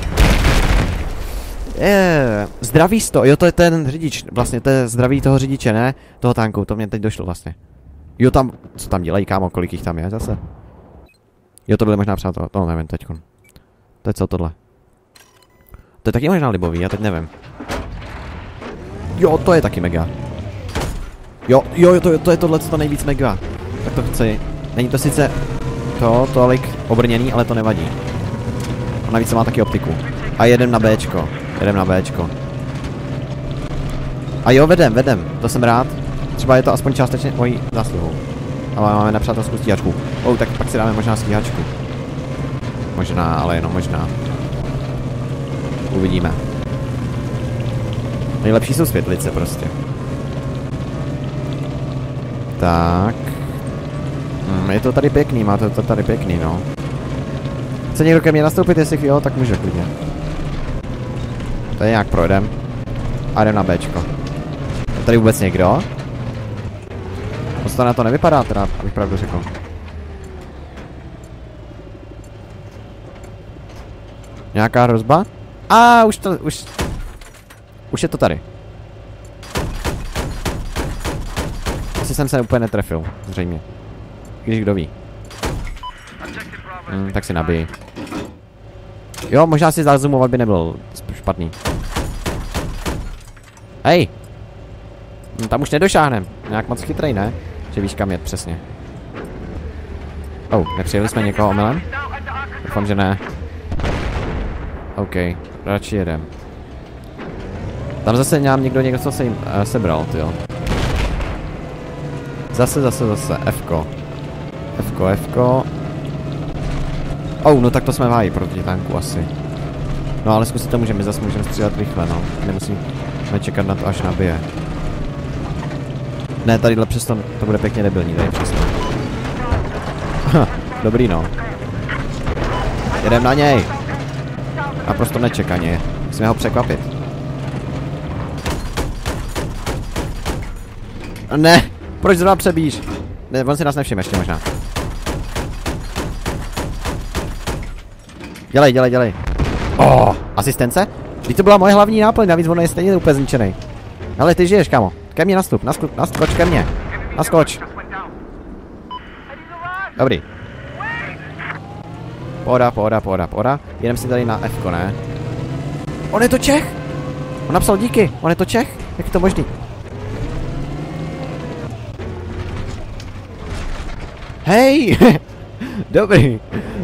Zdraví 100, jo, to je ten řidič, vlastně to je zdraví toho řidiče, ne? Toho tanku, to mě teď došlo vlastně. Jo, tam, co tam dělají, kámo, kolik jich tam je zase? Jo, to byly možná přátelé, to nevím teďkon. To je co tohle? To je taky možná libový, já teď nevím. Jo, to je taky mega. Jo, to je tohle, co to nejvíc mega. Tak to chci. Není to sice tolik obrněný, ale to nevadí. A navíc má taky optiku. A jedem na Bčko. A jo, vedem, to jsem rád. Třeba je to aspoň částečně mojí zásluhou. Ale máme nepřátelskou stíhačku. Tak pak si dáme možná stíhačku. Možná, ale jenom možná. Uvidíme. Nejlepší jsou světlice prostě. Tak. Je to tady pěkný, má to tady pěkný, no. Chce někdo ke mně nastoupit, jestli jo, tak může klidně. Tady nějak projdem. A jdem na Bčko. Je tady vůbec někdo? Moc to na to nevypadá teda, abych pravdu řekl. Nějaká hrozba? Už je to tady. Asi jsem se úplně netrefil, zřejmě. Když kdo ví. Tak si nabij. Jo, možná si zazumovat by nebyl špatný. Hej! Tam už nedošáhnem. Nějak moc chytrej, ne? Že víš kam jet přesně. Nepřijeli jsme někoho omylem? Doufám, že ne. OK, radši jedem. Tam zase nám někdo něco se jim sebral, tyjo. Zase, Fko. Fko. No tak to jsme v háji proti tanku asi. No ale zkusit to můžeme, zase můžeme střílet rychle, no. Nemusíme čekat na to, až nabije. Ne, tadyhle přesto to bude pěkně debilní, tady přesto. Dobrý, no. Jedem na něj. Naprosto nečekaně. Musíme ho překvapit. Ne, proč zrovna přebíš? Ne, on si nás nevšimne ještě možná. Dělej. Asistence? Vždyť to byla moje hlavní náplň, navíc on je stejně úplně zničený. Ale ty žiješ, kámo. Ke mně naskoč ke mně. Naskoč. Dobrý. Pohoda. Jedem si tady na Fko, ne? On je to Čech! On napsal díky, on je to Čech? Jak je to možný? Hej! Dobrý.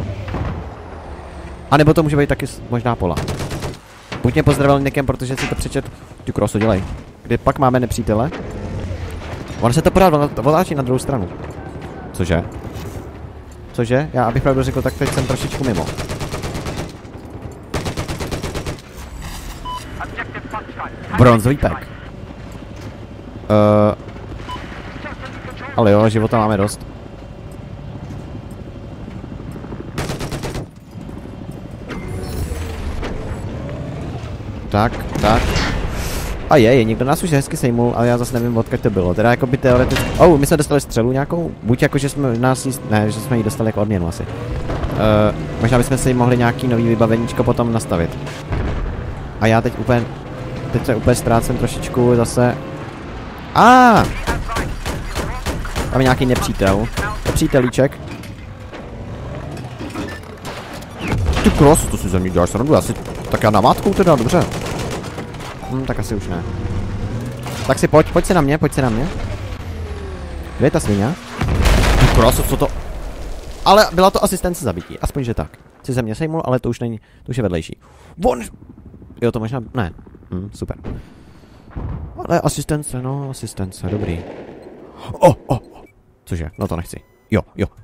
A nebo to může být taky možná Pola. Buď mě pozdravil někým, protože si to přečet. Ty krosu, dělej. Kde pak máme nepřítele? On se to pořád otáčí na druhou stranu. Cože? Já abych pravdu řekl, tak teď jsem trošičku mimo. Bronzový pack. Ale jo, života máme dost. Tak. A někdo nás už hezky sejmul, ale já zase nevím, odkud to bylo. Teda jako by teoreticky... my jsme dostali střelu nějakou? Buď jako, že jsme že jsme ji dostali jako odměnu asi. Možná bychom si mohli nějaký nový vybaveníčko potom nastavit. A já teď se úplně ztrácím trošičku zase. Tam je nějaký nepřítelíček. Ty kros, to si ze mě děláš srandu, tak já namátkou teda, dobře. Tak asi už ne. Tak si pojď se na mě. Kde je ta svině? Ty kros, co to? Ale byla to asistence zabití, aspoň že tak. Si ze mě sejmul, ale to už není, to už je vedlejší. Jo, to možná, ne. Super. Ale asistence, dobrý. Cože, no to nechci. Jo.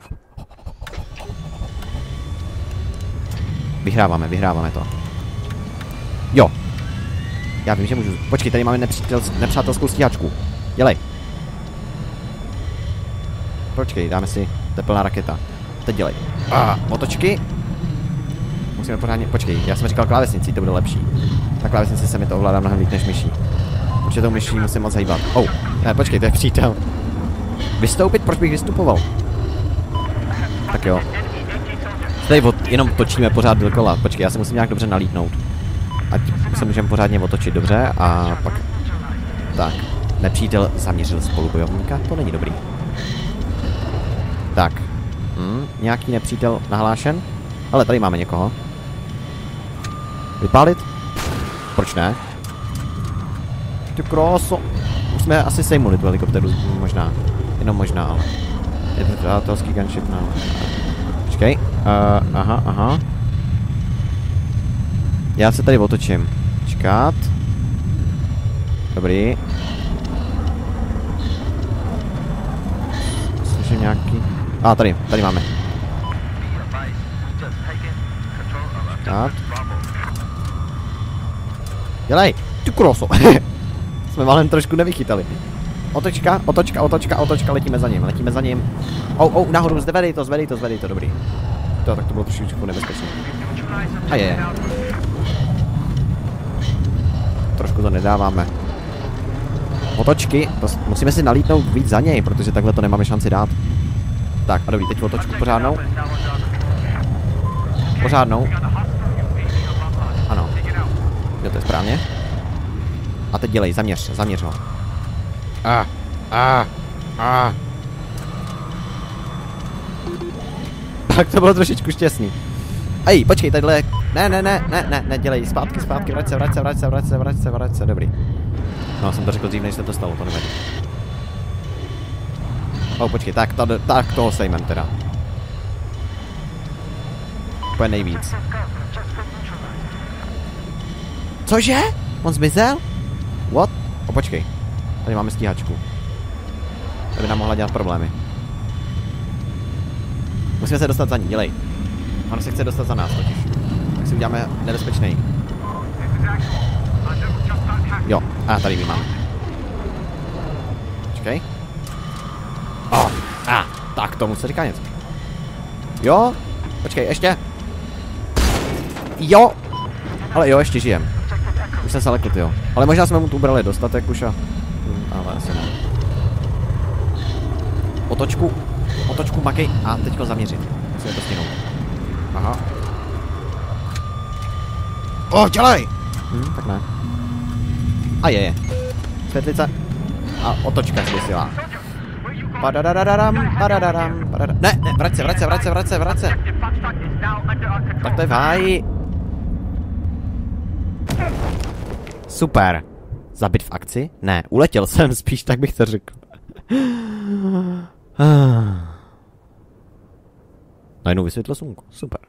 Vyhráváme to. Jo. Já vím, že můžu. Počkej, tady máme nepřátelskou stíhačku. Dělej. Počkej, dáme si teplná raketa. Teď dělej. Otočky. Musíme pořádně, počkej, já jsem říkal klávesnicí, to bude lepší. Ta klávesnice se mi to ovládá mnohem líp než myší. Protože tou myší musím moc hejbat. Ne, počkej, to je přítel. Vystoupit, proč bych vystupoval? Tak jo. Tady jenom točíme pořád dokola. Počkej, já se musím nějak dobře nalítnout. Ať se můžeme pořádně otočit dobře a pak... Tak, nepřítel zaměřil spolubojovníka, to není dobrý. Tak. Nějaký nepřítel nahlášen? Ale tady máme někoho. Vypálit? Proč ne? Ty kráso. Už jsme asi sejmuli tu helikopteru, možná. Jenom možná, ale. Je to přátelský gunship, no. Počkej. Aha. Já se tady otočím. Čekat. Dobrý. Slyším nějaký... tady máme. Čekat. Dělej! Ty kráso. Jsme málem trošku nevychytali. Otočka, letíme za ním. Nahoru, zvedej to, dobrý. Tak to bylo trošičku nebezpečné. A je. Trošku to nedáváme. Otočky, musíme si nalítnout víc za něj, protože takhle to nemáme šanci dát. Tak, a dobrý, teď otočku pořádnou. Ano. Jo, to je správně. A teď dělej, zaměř ho. Tak to bylo trošičku šťastný. Ej, počkej, tadyhle. Ne, dělej, zpátky, vrať se, dobrý. No, jsem to řekl dřív, než se to stalo, to nevadí. Počkej, tak toho sejmem teda. Úplně nejvíc. Cože? On zmizel? What? Počkej. Tady máme stíhačku. To by nám mohla dělat problémy. Musíme se dostat za ní, dělej. On se chce dostat za nás totiž. Tak si uděláme nebezpečnej. Jo, tady my máme. Počkej. Tak tomu se říká něco. Jo, počkej, ještě. Jo. Ale jo, ještě žijem. Už jsem se lekl, jo. Ale možná jsme mu tu ubrali dostatek už a... ale asi ne. Otočku makej a teďko zaměřit. Musíme to stihnout. Aha. Dělej! Tak ne. A je. Světlice. A otočka zvěsila. Ne, vrať se. Tak to je v háji. Super. Zabit v akci? Ne, uletěl jsem spíš, tak bych to řekl. Najednou vysvětlo slunko, super.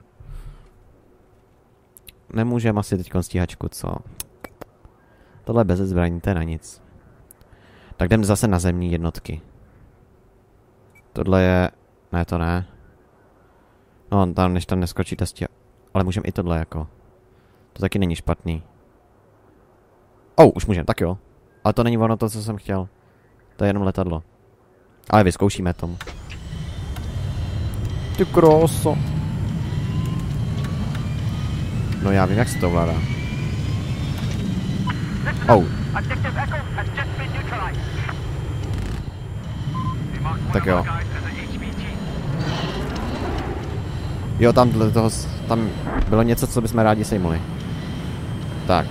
Nemůžeme asi teď stíhačku, co? Tohle bez zbraní, to je na nic. Tak jdem zase na zemní jednotky. Tohle je... Ne, to ne. No, tam, než tam neskočí ta stíha... Ale můžeme i tohle jako. To taky není špatný. Už můžeme, tak jo. Ale to není ono to, co jsem chtěl. To je jenom letadlo. Ale vyzkoušíme tomu. Ty kráso. No já vím, jak se to ovládá. Tak jo. Jo, tam bylo něco, co bychom rádi sejmuli. Tak.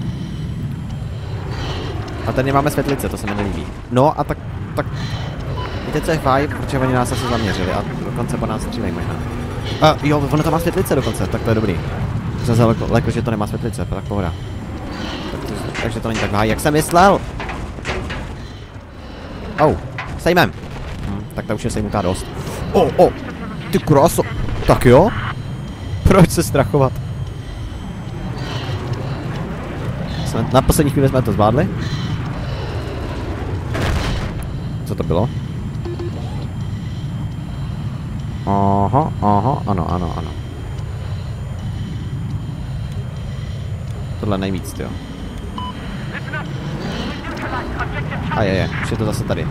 A tady máme světlice, to se mi nelíbí. No a tak... Víte, co je fajn, protože oni nás asi zaměřili a dokonce po nás střílejí možná. Jo, ono to má světlice dokonce, tak to je dobrý. Jsem se lekl, že to nemá světlice, tak pohoda. Takže to není tak háj, jak jsem myslel. Sejmem. Tak ta už je sejmutá dost. Ty kráso. Tak jo? Proč se strachovat? Na poslední chvíli jsme to zvládli. Co to bylo? Aha, ano. Tohle nejvíc, jo. A je, už je to zase tady.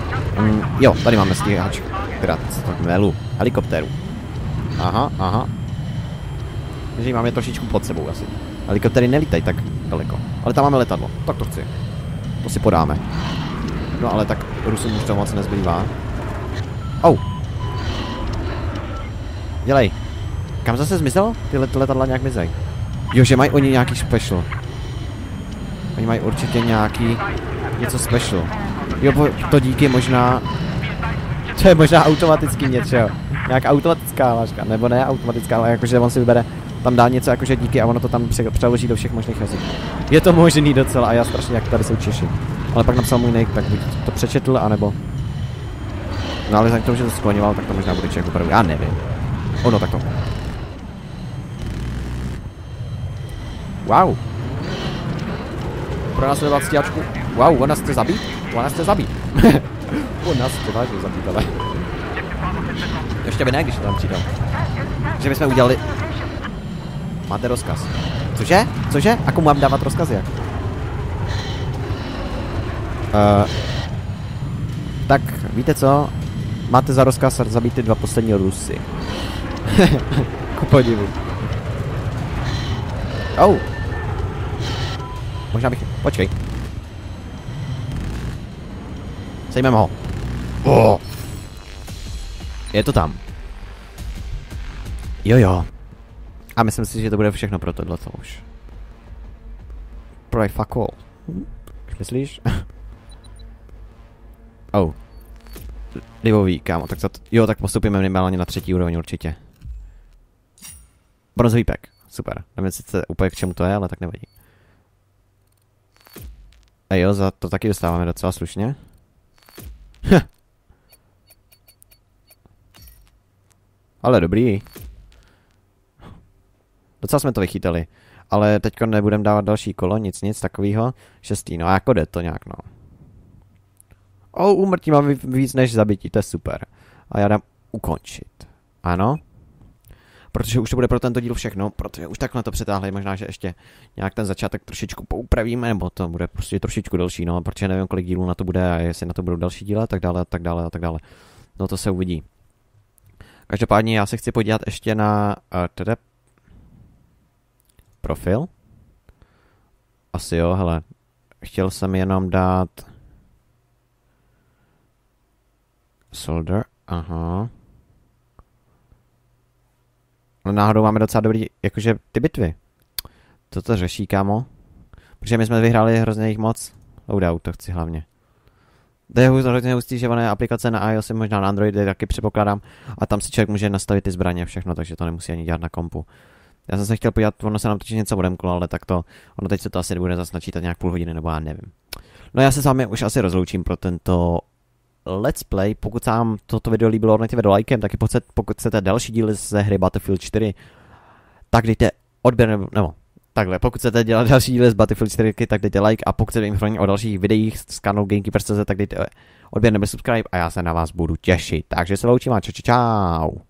Jo, tady máme stíhač. Helikoptéru. Aha. že ji máme trošičku pod sebou asi. Helikoptery nelítají tak daleko. Ale tam máme letadlo, tak to chci. To si podáme. No ale tak Rusům už to moc nezbývá. Oh. Dělej. Kam zase zmizel? Ty letadla nějak mizej. Jo, že mají oni nějaký special. Oni mají určitě nějaký něco special. Jo, to díky možná... To je možná automatický něco. Nějaká automatická láška, nebo ne automatická, ale jakože on si vybere, tam dá něco jakože díky a ono to tam přeloží do všech možných jazyk. Je to možný docela a já strašně, jak tady jsou Češi. Ale pak napsal můj nejk, tak buď to přečetl, anebo... No ale za to, že to skloňoval, tak to možná bude Čech opravdu, já nevím. Ono, tak to. Wow. Pro nás je stíhačku. Wow, ona chce zabít? Ona chce zabít. Ona chce vážně zabít, ale... Ještě by ne, když to tam přidal. Že bychom udělali... Máte rozkaz. Cože? Cože? A komu mám dávat rozkazy? Jak? Tak, víte co? Máte za rozkaz zabít ty 2 poslední Rusy. Ku podivu. Oh. Možná bych... Počkej. Sejmeme ho. Oh. Je to tam. Jo. A myslím si, že to bude všechno pro tohleto už. Pro fuck all. Myslíš? Oh. Libový, kámo, tak jo, tak postupíme minimálně na 3. úroveň určitě. Bronzový pack, super. Nevím sice úplně k čemu to je, ale tak nevadí. A jo, za to taky dostáváme docela slušně. Ale dobrý. Docela jsme to vychytali. Ale teďko nebudeme dávat další kolo, nic takového. 6. No a jako jde to nějak, no. Úmrtí mám víc než zabití, to je super. A já dám ukončit. Ano. Protože už to bude pro tento díl všechno, protože už takhle to přetáhli, možná, že ještě nějak ten začátek trošičku poupravíme, nebo to bude prostě trošičku delší, no, protože nevím, kolik dílů na to bude a jestli na to budou další díly, tak dále. No to se uvidí. Každopádně já se chci podívat ještě na profil. Asi jo, hele. Chtěl jsem jenom dát soldier, aha. Ale náhodou máme docela dobrý, jakože ty bitvy. Co to řeší, kámo? Protože my jsme vyhráli hrozně jich moc. Loadout, to chci hlavně. To je hrozně hustý, že je aplikace na iOS, možná na Android, taky předpokládám. A tam si člověk může nastavit ty zbraně a všechno, takže to nemusí ani dělat na kompu. Já jsem se chtěl podívat, ono se nám totiž něco odemklo, ale tak to, ono teď se to asi nebude zas načítat nějak půl hodiny, nebo já nevím. No já se s vámi už asi rozloučím pro tento let's play. Pokud se vám toto video líbilo, určitě do lajkem, taky pokud chcete další díly ze hry Battlefield 4, tak dejte odběr, nebo takhle, pokud chcete dělat další díly z Battlefield 4, tak dejte like, a pokud chcete informovat o dalších videích z kanálu Gamekeepers.cz, tak dejte odběr nebo subscribe a já se na vás budu těšit. Takže se loučím a čau.